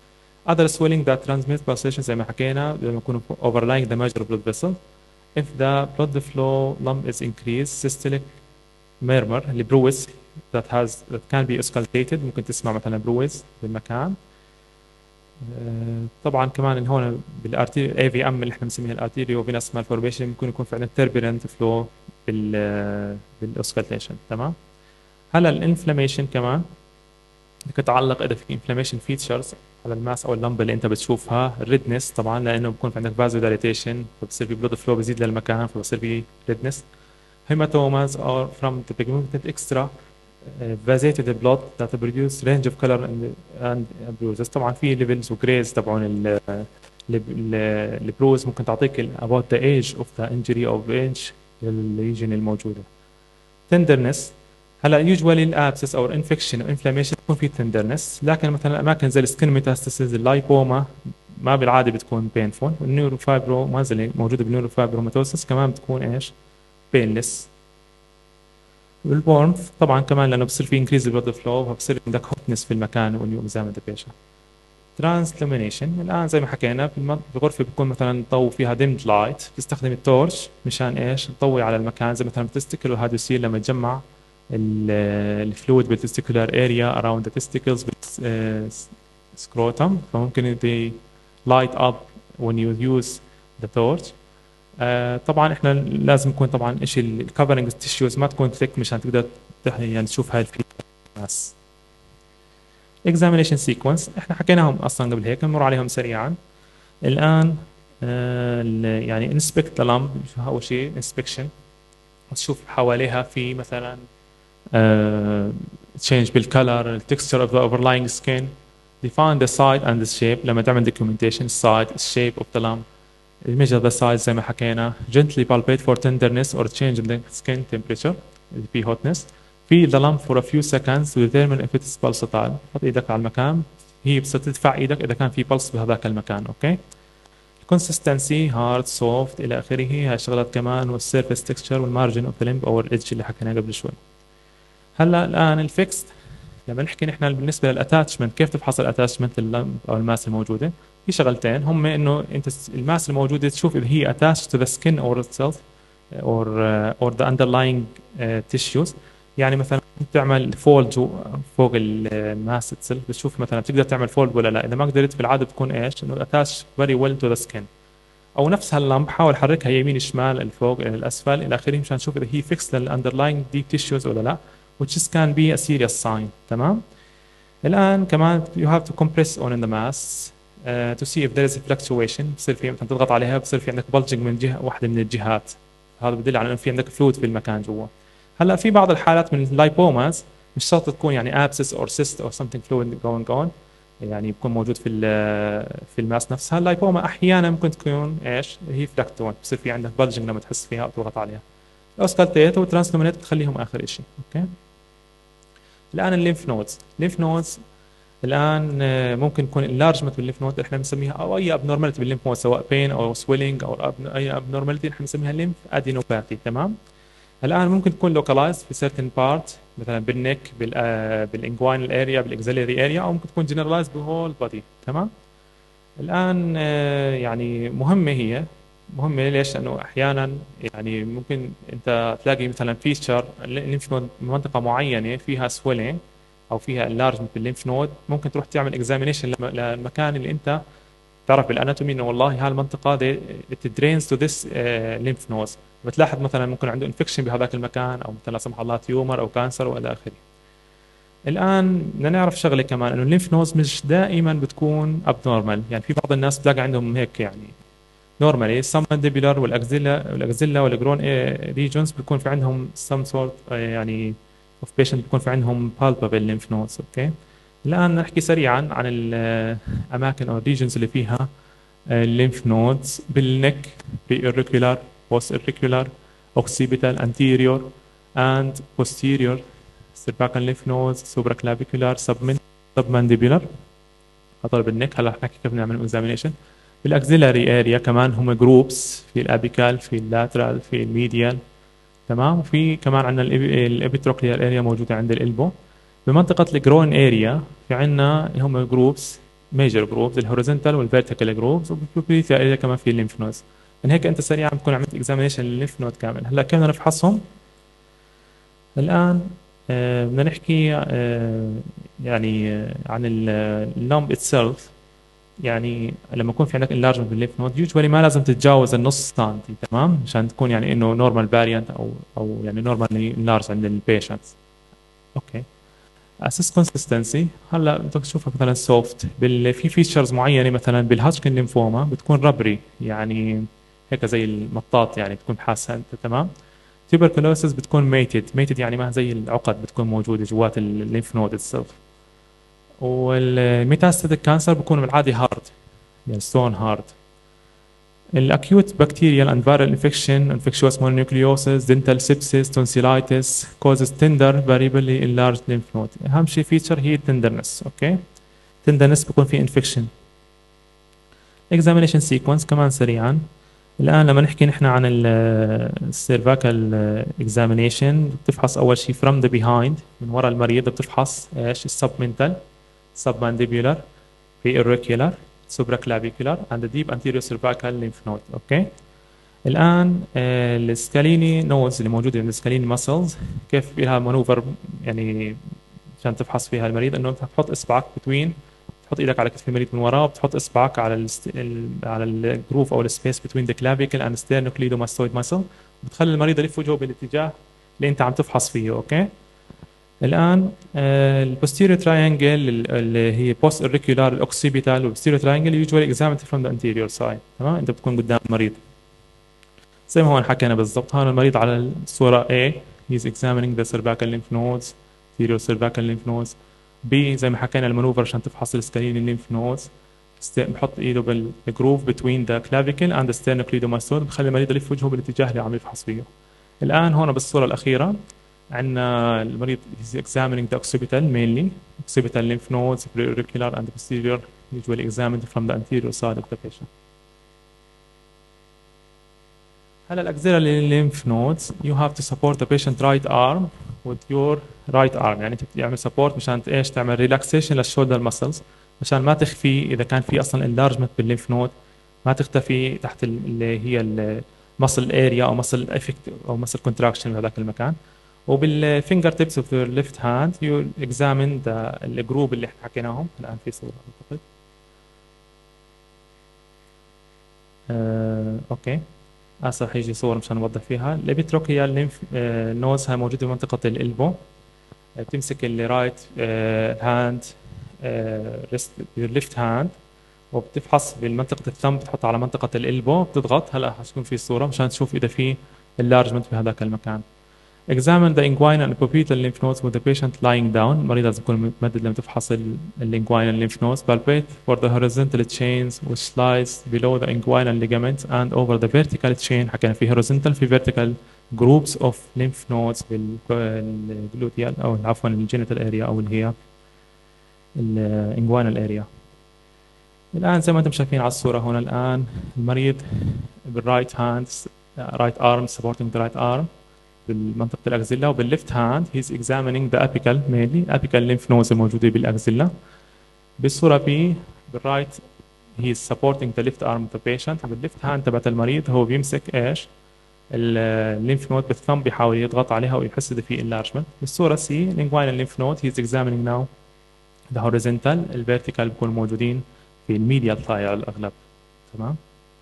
S1: other swelling that transmits pulsation زي ما حكينا لما يكونوا overlying the major blood vessel. if the blood flow lump is increased, systolic murmur اللي bruise that has that can be auscultated، ممكن تسمع مثلا bruise بالمكان. آه، طبعا كمان إن هون بالارتي اي في ام اللي احنا بنسميها الارتيريو فينس malformation ممكن يكون في عندنا turbulent flow بال بالاوسكالتيشن. تمام. هلا الانفلاميشن كمان بدك تعلق اذا في انفلاميشن فيتشرز على الماس او اللمبه اللي انت بتشوفها. الريدنس طبعا لانه بكون في عندك فازو دايليتيشن فبصير في بلود فلو بيزيد للمكان فبصير في ريدنس. هيماتوماز or from the pigmented extra vasated blood that produce range of color and and bruises. طبعا في ليفلز وجريز تبعون البروز ممكن تعطيك about the age of the injury or age الليجن الموجوده. tenderness هلا يوجوالي الابسس او الانفكشن او انفلاميشن بتكون في تندرنس، لكن مثلا اماكن زي السكن ميتاستاسيس اللايبوما ما بالعاده بتكون بينفول، والنيوروفايبروماز اللي موجوده بالنيوروفايبروماتوسس كمان بتكون ايش؟ بينلس. والورمث طبعا كمان لانه بصير في انكريز البلد فلو فبصير عندك هوتنس في المكان when you examine the patient. ترانسلومينيشن الان زي ما حكينا بالغرفه بتكون مثلا ضوء فيها ديمد لايت بتستخدم التورش مشان ايش؟ تضوي على المكان زي مثلا التستيكل وهذا يصير لما تجمع الفلويد بالتستيكولار اريا around the testicles بالسكروتم فممكن they light up when you use the torch. آه طبعا احنا لازم يكون طبعا شيء الكفرنج تيشوز ما تكون ثيك مشان تقدر يعني تشوف هاي الناس. examination sequence احنا حكيناهم اصلا قبل هيك نمر عليهم سريعا. الان آه يعني inspect the lump اول شيء inspection تشوف حواليها في مثلا uh, change بالcolor texture of the overlying skin. define the site and the shape لما تعمل documentation site shape of the lump. measure the size زي ما حكينا. gently palpate for tenderness or change in the skin temperature في hotness. feel the lump for a few seconds to determine if it is pulsatile. حط ايدك على المكان هي بس تدفع ايدك اذا كان في pulse بهذاك المكان. اوكي. consistency hard soft الى اخره هاي الشغلات كمان والسيرفيس texture والمارجن اوف ذا limb او الادج اللي حكيناه قبل شوي. هلا الان الفيكست لما نحكي نحن بالنسبه للاتاتشمنت كيف تفحص الاتاتشمنت اللمب او الماس الموجوده؟ في شغلتين هم انه انت الماس الموجوده تشوف اذا هي attached to the skin or itself or uh, or the underlying uh, tissues. يعني مثلا تعمل فولد فوق الماس itself بتشوف مثلا بتقدر تعمل فولد ولا لا. اذا ما قدرت بالعاده بتكون ايش؟ انه attached very well to the skin. او نفس هاللمب حاول حركها يمين شمال الفوق الى الاسفل الى اخره مشان نشوف اذا هي فيكس للاندرلاينج ديب تيشوز ولا لا which is can be a serious sign. تمام. الان كمان you have to compress on the mass uh, to see if there is a fluctuation. بصير في مثلا تضغط عليها بصير في عندك bulging من جهه واحده من الجهات هذا بدل على انه في عندك فلويد في المكان جوا. هلا في بعض الحالات من اللايبوماز مش شرط تكون يعني abscess or cyst or something fluid going on يعني بيكون موجود في في الماس نفسها. اللايبوما احيانا ممكن تكون ايش؟ هي فلكتوانت بصير في عندك بلجنج لما تحس فيها او تضغط عليها. الاوسكالتيت والترانسلومينيت بتخليهم اخر شيء. اوكي. الان الليمف نودز الليمف نودز الان ممكن يكون اللارجمنت بالليمف نود احنا بنسميها او اي ابنورماليتي بالليمف نود سواء بين او سويلنج او اي ابنورماليتي احنا بنسميها ليمف ادينوباثي. تمام. الان ممكن تكون لوكالايز في سيرتن بارت مثلا بالنك بالانجوينال اريا بالاكزيلري اريا او ممكن تكون جنرالايز بالهول بودي. تمام. الان يعني مهمه هي مهمه ليش؟ لانه احيانا يعني ممكن انت تلاقي مثلا فيتشر الليمف نود منطقه معينه فيها سويلنج او فيها انلارجمنت بالليمف نود ممكن تروح تعمل اكزامينيشن للمكان اللي انت تعرف بالاناتومي انه والله هالمنطقه it drains to this lymph nodes. بتلاحظ مثلا ممكن عنده انفكشن بهذاك المكان او مثلا لا سمح الله تيومر او كانسر والى اخره. الان بدنا نعرف شغله كمان انه الليمف نودز مش دائما بتكون ابنورمال. يعني في بعض الناس بتلاقي عندهم هيك يعني نورمالي سم مانديبولار والاكزيلا والاكزيلا والجرون ريجونز بيكون في عندهم سم سورت يعني اوف بيشنت بيكون في عندهم بالبابل lymph nodes. اوكي. الان نحكي سريعا عن الاماكن او الريجنز اللي فيها الليمف نودز بالنك بري اوريكولار بوست اوريكولار occipital anterior and posterior cervical lymph nodes supraclavicular submandibular هذول بالنك. هلا نحكي كيف نعمل اكزامينيشن. بالاكزيلاري اريا كمان هم جروبس في الابيكال في اللاترال في الميديال. تمام. وفي كمان عندنا الابيتروكليار اريا موجوده عند الالبو. بمنطقه الجرون اريا في عندنا هم جروبس ميجر جروبز الهوريزونتال والفيرتيكال جروبز، وبالبيبيليتي اريا كمان في الليمف نودز. من هيك انت سريعا بتكون عملت اكزامينيشن للليمف نود كامل. هلا كيف بدنا نفحصهم؟ الان آه، بدنا نحكي آه، يعني آه، عن اللمب اتسيلف. يعني لما يكون في عندك انلارجمنت بالليمف نود يوجوالي ما لازم تتجاوز النص سنتي، تمام، عشان تكون يعني انه نورمال فاريانت او او يعني نورمالي انلارج عند البيشنتس. اوكي. اساس كونسستنسي، هلا بدك تشوفها مثلا سوفت بال في فيتشرز معينه، مثلا بالهاجكن ليمفوما بتكون ربري، يعني هيك زي المطاط، يعني بتكون حاسه انت، تمام. تيوبركلوسيس بتكون ميتد، ميتد يعني ما زي العقد، بتكون موجوده جوات الليمف نود itself. والميتاستاتيك كانسر بكون بالعاده هارد، يعني ستون هارد. الاكيوت بكتيريال اند فيرال انفكشن، انفكشوس مونونيوكليوسيس، دنتال سيبسيس، تونسيلايتس كوزز تندر فاريبلي انلارج ليمف نود. اهم شيء فيتشر هي التندرنس. اوكي، تندرنس بكون في انفكشن. اكزامينيشن سيكونس كمان سريعا. الان لما نحكي نحن عن السيرفاكال اكزامينيشن، بتفحص اول شيء فروم ذا بيهايند، من وراء المريض بتفحص ايش؟ السبمنتال، submandibular، في auricular، supraclavicular and the deep anterior cervical lymph node. اوكي. الان آه، السكاليني نودز اللي موجوده من السكاليني ماسلز، كيف لها مانوفر يعني عشان تفحص فيها المريض؟ انه انت تحط اصبعك بتوين، تحط ايدك على كتف المريض من وراه، وبتحط اصبعك على ال على الجروف او السبيس بتوين ذا كلافيكل اند ستيرنوكليدوماستويد ماسل، وبتخلي المريض يلف وجهه بالاتجاه اللي انت عم تفحص فيه. اوكي. الان البوستيريور تراينجل اللي هي بوست اوريكولار الاوكسيبيتال والبوستيريور تراينجل يوجوالي اكزاميند فروم ذا انتيريور سايد، تمام، انت بتكون قدام المريض زي ما هون حكينا بالضبط. هون المريض على الصوره A he is examining the cervical lymph nodes, anterior cervical lymph nodes. B زي ما حكينا المانوفر عشان تفحص السكالين الليمف نودز، بحط ايده بالجروف between the clavicle and the sternocleidomastoid، بخلي المريض يلف وجهه بالاتجاه اللي عم يفحص فيه. الان هون بالصوره الاخيره عندنا المريض is examining the occipital mainly, occipital lymph nodes, preauricular and posterior, usually examined from the anterior side of the patient. هلا الاكزيلاري lymph nodes you have to support the patient right arm with your right arm، يعني انت بتعمل سبورت مشان ايش؟ تعمل ريلاكسيشن للشولدر ماسلز، مشان ما تخفي اذا كان في اصلا انلارجمنت بالليمف نود، ما تختفي تحت اللي هي المسل اريا او مسل افكت او مسل كونتراكشن بهذاك المكان. وبالفينجر تيبس اوف ذا ليفت هاند يو اكزامين ذا الجروب اللي احنا حكيناهم. الان في صوره اعتقد. آه، اوكي، هسه حيجي صور مشان نوضح فيها. الابيتروكيال الليمف آه، نودز هاي موجوده في منطقه الالبو. بتمسك الرايت هاند ريست ليفت هاند، وبتفحص بالمنطقه الثumb، بتحط على منطقه الالبو، بتضغط. هلا حتكون في صوره مشان تشوف اذا في enlargement في هذاك المكان. Examine the inguinal and popliteal lymph nodes with the patient lying down. المريض لازم يكون متمدد لما تفحص ال inguinal lymph nodes. Palpate for the horizontal chains which slides below the inguinal ligaments and over the vertical chain. حكينا في horizontal في vertical groups of lymph nodes بالجلوتيال او عفوا الجينيتال اريا او اللي هي الانجوينال اريا. الان زي ما انتم شايفين على الصوره هنا، الان المريض بالرايت هاند رايت ارم supporting the right arm بالمنطقة الأكزيلا، وبالليفت هاند he's examining the apical mainly apical lymph nodes الموجودة بالأكزيلا. بالصورة B بالرايت he is supporting the left arm of the patient، بالليفت هاند تبعت المريض هو بيمسك ايش؟ الليمف نود بالثumb، بيحاول يضغط عليها ويحس إذا في enlargement. بالصورة C linguinal lymph node he is examining now the horizontal، الفيرتيكال بيكون موجودين في الميديال ثاي على الأغلب، تمام.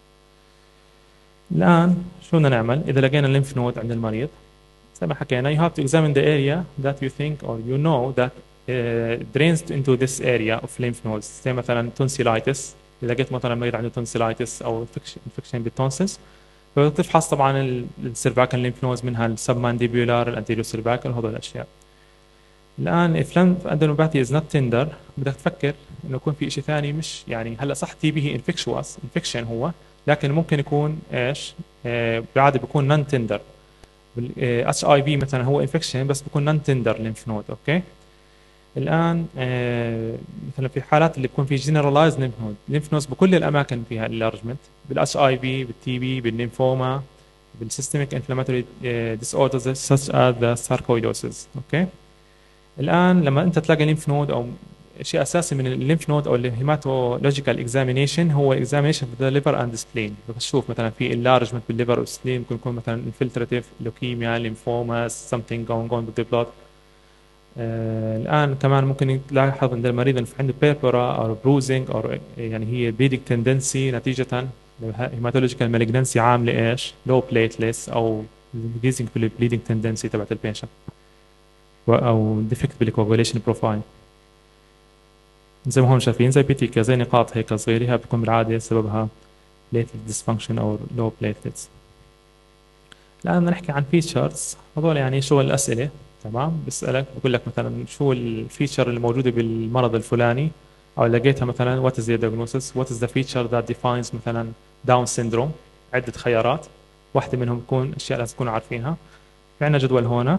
S1: الآن شو بدنا نعمل إذا لقينا الليمف نود عند المريض؟ زي ما حكينا you have to examine the area that you think or you know that uh, drains into this area of lymph nodes. زي مثلا tonsillitis، إذا لقيت مثلا مريض عنده tonsillitis أو infection بالتونسلز، فبتفحص طبعا السيرفاكال lymph nodes، منها السبمانديبولار الانتيريور سيرفاكال وهذول الأشياء. الآن if lymph adenopathy is not tender، بدك تفكر إنه يكون في شيء ثاني، مش يعني هلا صح تي بي هي infectious infection هو، لكن ممكن يكون ايش؟ آه بالعاده بيكون نون تندر. اتش اي في مثلا هو انفكشن بس بيكون نون تندر ليمف نود. اوكي. الان آه مثلا في حالات اللي بيكون في جنرالايز ليمف نود، ليمف نودز بكل الاماكن فيها انلارجمنت، بالاتش اي في، بالتي بي، بالليمفوما، بالسيستميك انفلاماتوري ديس اوردرز such as the sarcoidosis. اوكي. الان لما انت تلاقي ليمف نود او شيء اساسي من الليمف نود او الهيماتولوجيكال اكزامينيشن هو اكزامينيشن ذا ليفر اند سبلين. بشوف مثلا في انلارجمنت بالليفر والسبلين، ممكن يكون مثلا انفلتراتيف لوكيميا، ليمفوما، something going on with the blood. آه الان كمان ممكن يلاحظ عند المريض انه في عنده بيربرا او بروزنج او يعني هي بليدنج تندنسي نتيجه هيماتولوجيكال مالجنسي عامله ايش؟ لو بليتلس او increasing bleeding tendency تبعت البيشنت او defect بالcoagulation بروفايل. زي ما هم شايفين زي بيتيكا، زي نقاط هيك صغيره، هي بتكون بالعاده سببها platelet dysfunction او low platelets. الان بدنا نحكي عن فيتشرز، هذول يعني شو الاسئله. تمام، بسالك بقول لك مثلا شو الفيتشر اللي موجوده بالمرض الفلاني، او لقيتها مثلا what is the diagnosis what is the feature that defines مثلا داون سيندروم. عده خيارات، واحده منهم تكون اشياء لازم تكونوا عارفينها. في عندنا جدول هنا.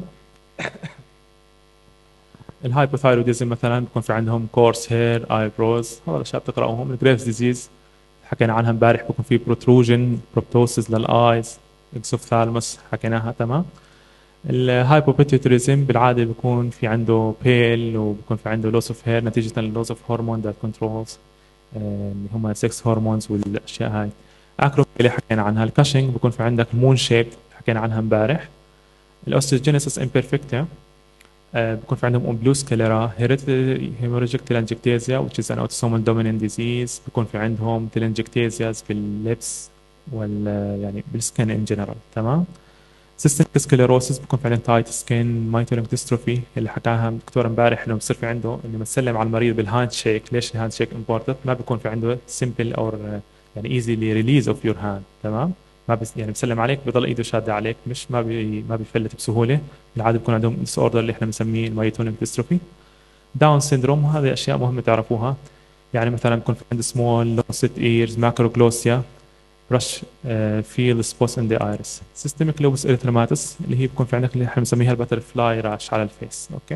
S1: الهايبوثايروديزم مثلا بكون في عندهم كورس هير ايبروز، هذول الاشياء بتقراوهم. الجريفز ديزيز حكينا عنها امبارح، بكون في بروتروجن بروبتوسيس للايز، اكسوفثالموس حكيناها تمام. الهايبوبيتيوتريزم بالعاده بيكون في عنده بيل وبكون في عنده لوس اوف هير نتيجه لوس اوف هرمون ذات كنترولز اللي هم سكس هرمونز والاشياء هاي. اكروميلي حكينا عنها. الكاشنج بكون في عندك مون شيب حكينا عنها امبارح. الاوستيوجينيسيس امبيرفكتا بكون في عندهم بلو سكليرا، هيريديتري هيموراجيك تيلانجكتيزيا which is an autosomal dominant disease. بكون في عندهم تيلانجكتيزياز في اللبس وال يعني بالسكن ان جنرال تمام. سيستميك سكليروسيس بكون في عندهم تايت سكين، مايتولينك ديستروفي اللي حكاها الدكتور امبارح انه بصير في عنده انه بتسلم على المريض بالهاند شيك. ليش الهاند شيك امبورتنت؟ ما بيكون في عنده سمبل او يعني ايزيلي ريليز اوف يور هاند تمام. ما بس يعني بسلم عليك بضل ايده شاده عليك، مش ما بي ما بيفلت بسهوله. بالعاده بيكون عندهم ديس اوردر اللي احنا بنسميه المايتونيك ديستروفي. داون سيندروم هذه اشياء مهمه تعرفوها. يعني مثلا بيكون في عنده سمول لوست ايرز، ماكروجلوسيا، رش فيل سبوتس ان ذا ايرس. سيستميك لوبس اريثروماتس اللي هي بيكون في عندك اللي احنا بنسميها البتر فلاي راش على الفيس. اوكي.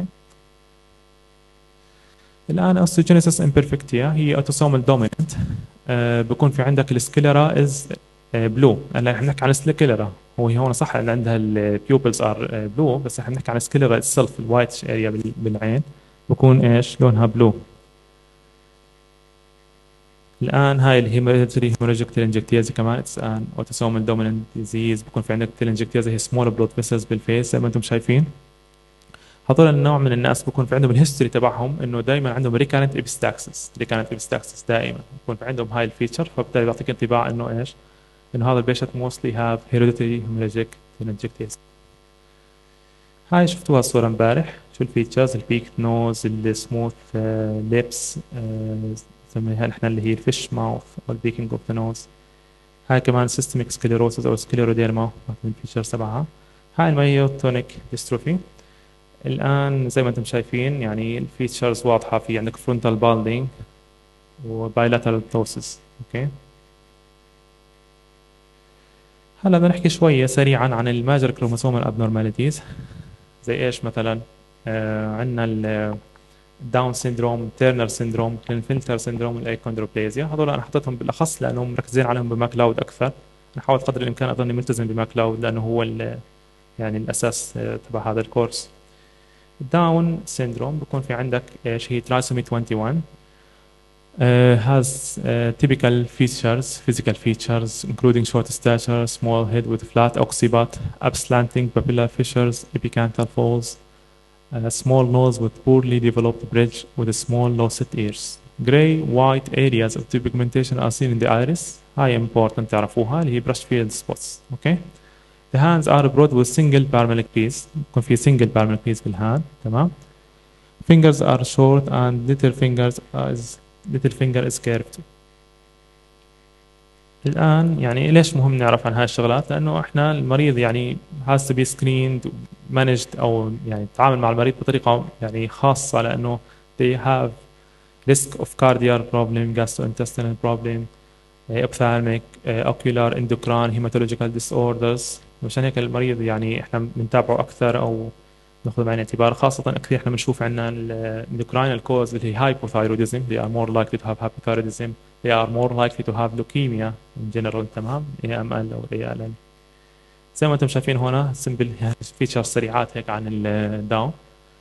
S1: الان اوستيوجينيسيس امبرفكتيا هي اوتوسومال دوميننت. آه بكون في عندك السكليرا از بلو. هلا احنا بنحكي عن السكليرا، هو هون صح ان عندها البيوبلز ار بلو، بس احنا بنحكي عن السكليرا السلف الوايت اريا بالعين بكون ايش لونها بلو. الان هاي الهيموريديتري هيموراجيك تيلانجكتيازي كمان اتس ان اوتوسومال دوميننت ديزيز. بكون في عندك تيلانجكتيازي هي سمول بلود فيسلز بالفيس زي ما انتم شايفين. هذول النوع من الناس بكون في عندهم الهيستوري تبعهم انه دائما عندهم ريكارنت ابستاكسس، ريكارنت ابستاكسس دائما بكون في عندهم هاي الفيتشر، فبالتالي بيعطيك انطباع انه ايش؟ انه هذا البيشنت موستلي هاف هيريديتري هيموراجيك تيلانجكتيازي. هاي شفتوها الصورة امبارح، شو الفيتشرز؟ البيك نوز، السموث ليبس، نسميها نحن اللي هي الفيش ماوث او البيكينج اوف ذا نوز. هاي كمان سيستميك سكليروسيس او سكليروديرما من الفيتشرز تبعها. هاي المايوتونيك ديستروفي. الان زي ما انتم شايفين يعني الفيتشرز واضحه، في عندك فرونتال بالدينج وبايلاترال بتوسس. اوكي. هلا بدنا نحكي شويه سريعا عن الماجر كروموسومال ابنورماليتيز. زي ايش مثلا؟ آه عندنا الداون سيندروم، تيرنر سيندروم، كلينفلتر سيندروم، الايكوندروبلازيا. هذول انا حطيتهم بالاخص لانهم مركزين عليهم بماكلاود اكثر. انا حاولت قدر الامكان اظني ملتزم بماكلاود لانه هو يعني الاساس تبع هذا الكورس. داون سيندروم بكون في عندك ايش هي ترايسومي واحد وعشرين. Uh, has uh, typical features, physical features, including short stature, small head with flat occiput, upslanting papilla fissures, epicanthal folds, a small nose with poorly developed bridge with a small lowset ears. Gray white areas of depigmentation are seen in the iris. هاي important تعرفوها اللي هي brush field spots. Okay. The hands are broad with single palmate piece. بكون في single palmate piece بالهاند تمام. Fingers are short and little fingers is little finger is curved. الآن يعني ليش مهم نعرف عن هاي الشغلات؟ لأنه إحنا المريض يعني has to be screened managed أو يعني نتعامل مع المريض بطريقة يعني خاصة، لأنه they have risk of cardiac problem, gastrointestinal problem, ophthalmic, ocular, endocrine, hematological disorders. مشان هيك المريض يعني إحنا بنتابعه أكثر أو ناخذ بعين الاعتبار، خاصة أكثر إحنا بنشوف عندنا الاندوكراينال كوز اللي هي hypothyroidism. They are more likely to have hypothyroidism. They are more likely to have leukemia in general. تمام. إيه إم إل أو إيه إل إل. زي ما أنتم شايفين هنا سمبل فيتشر سريعات هيك عن الداون.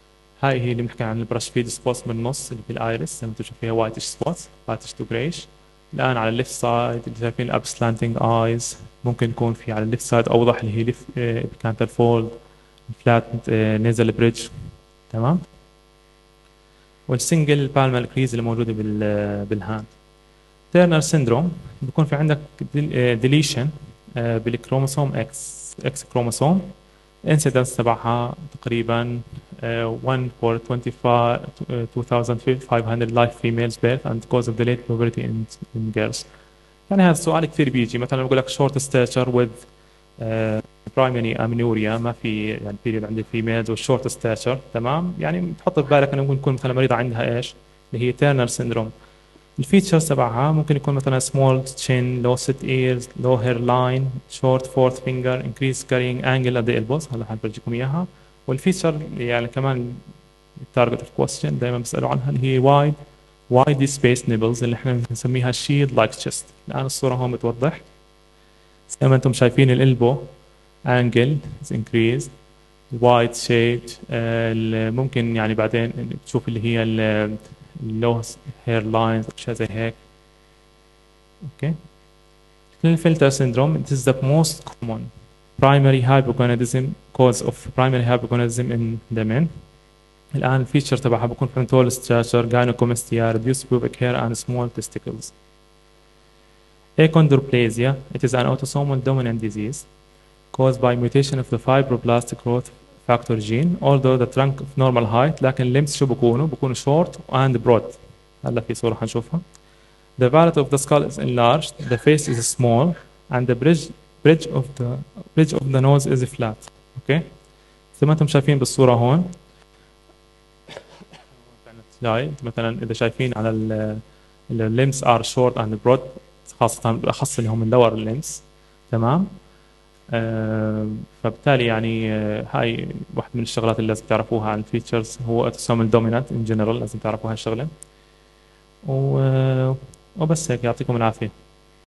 S1: هاي هي اللي بنحكي عن البرش فيد سبوتس بالنص اللي في الايرس، زي ما انتم شايفين فيها وايتش سبوتس، وايتش تو جريش. الان على الليفت سايد اللي شايفين الاب سلانتنج ايز، ممكن يكون في على الليفت سايد اوضح اللي هي ليف كانتر فولد، فلات نيزل بريدج. تمام. والسنجل بالمال كريز اللي موجوده بال بالهاند. تيرنر سيندروم بيكون في عندك ديليشن بالكروموسوم اكس اكس كروموسوم. الانسيدنس تبعها تقريبا one for twenty-five two thousand five hundred live females birth and cause of delayed puberty in, in girls. يعني هذا السؤال كثير بيجي، مثلا بقول لك short stature with uh, primary amenorrhea، ما في يعني period عند الفيميلز والشورت ستاتشر. تمام، يعني بتحط في بالك انه ممكن يكون مثلا مريضه عندها ايش اللي هي تيرنر سيندروم. الفيتشرز تبعها ممكن يكون مثلا small chin, low set ears, low hairline, short fourth finger, increased carrying angle at the elbows. هلا حنفرجيكم اياها. والفيتشر اللي يعني كمان التارجت اوف كويستشن دائما بيسالوا عنها اللي هي wide wide space nipples اللي احنا بنسميها shield like chest. الان الصوره هون بتوضح زي ما انتم شايفين الالبو angle is increased wide shaped. آه ممكن يعني بعدين تشوف اللي هي اللو هير لاينز اشياء زي هيك. اوكي. Klinefelter syndrome, it is the most common primary hypogonadism cause of primary hypogonadism in the men. الآن الفيتشر تبعها بكون في tall stature, gynecomastia, reduced pubic hair and small testicles. Achondroplasia, it is an autosomal dominant disease caused by mutation of the fibroblast growth factor gene. Although the trunk of normal height، لكن limbs شو بكونوا؟ بكونوا short and broad. هلا في صورة حنشوفها. The palate of the skull is enlarged, the face is small, and the bridge bridge of the bridge of the nose is flat. اوكي. زي ما انتم شايفين بالصورة هون. سلايد مثلا اذا شايفين على ال limbs are short and broad، خاصة بالاخص اللي هم اللور limbs. تمام. آه فبالتالي يعني آه هاي واحدة من الشغلات اللي لازم تعرفوها عن الفيتشرز، هو autosomal dominant in general، لازم تعرفوا هاي الشغلة. و... وبس هيك، يعطيكم العافية.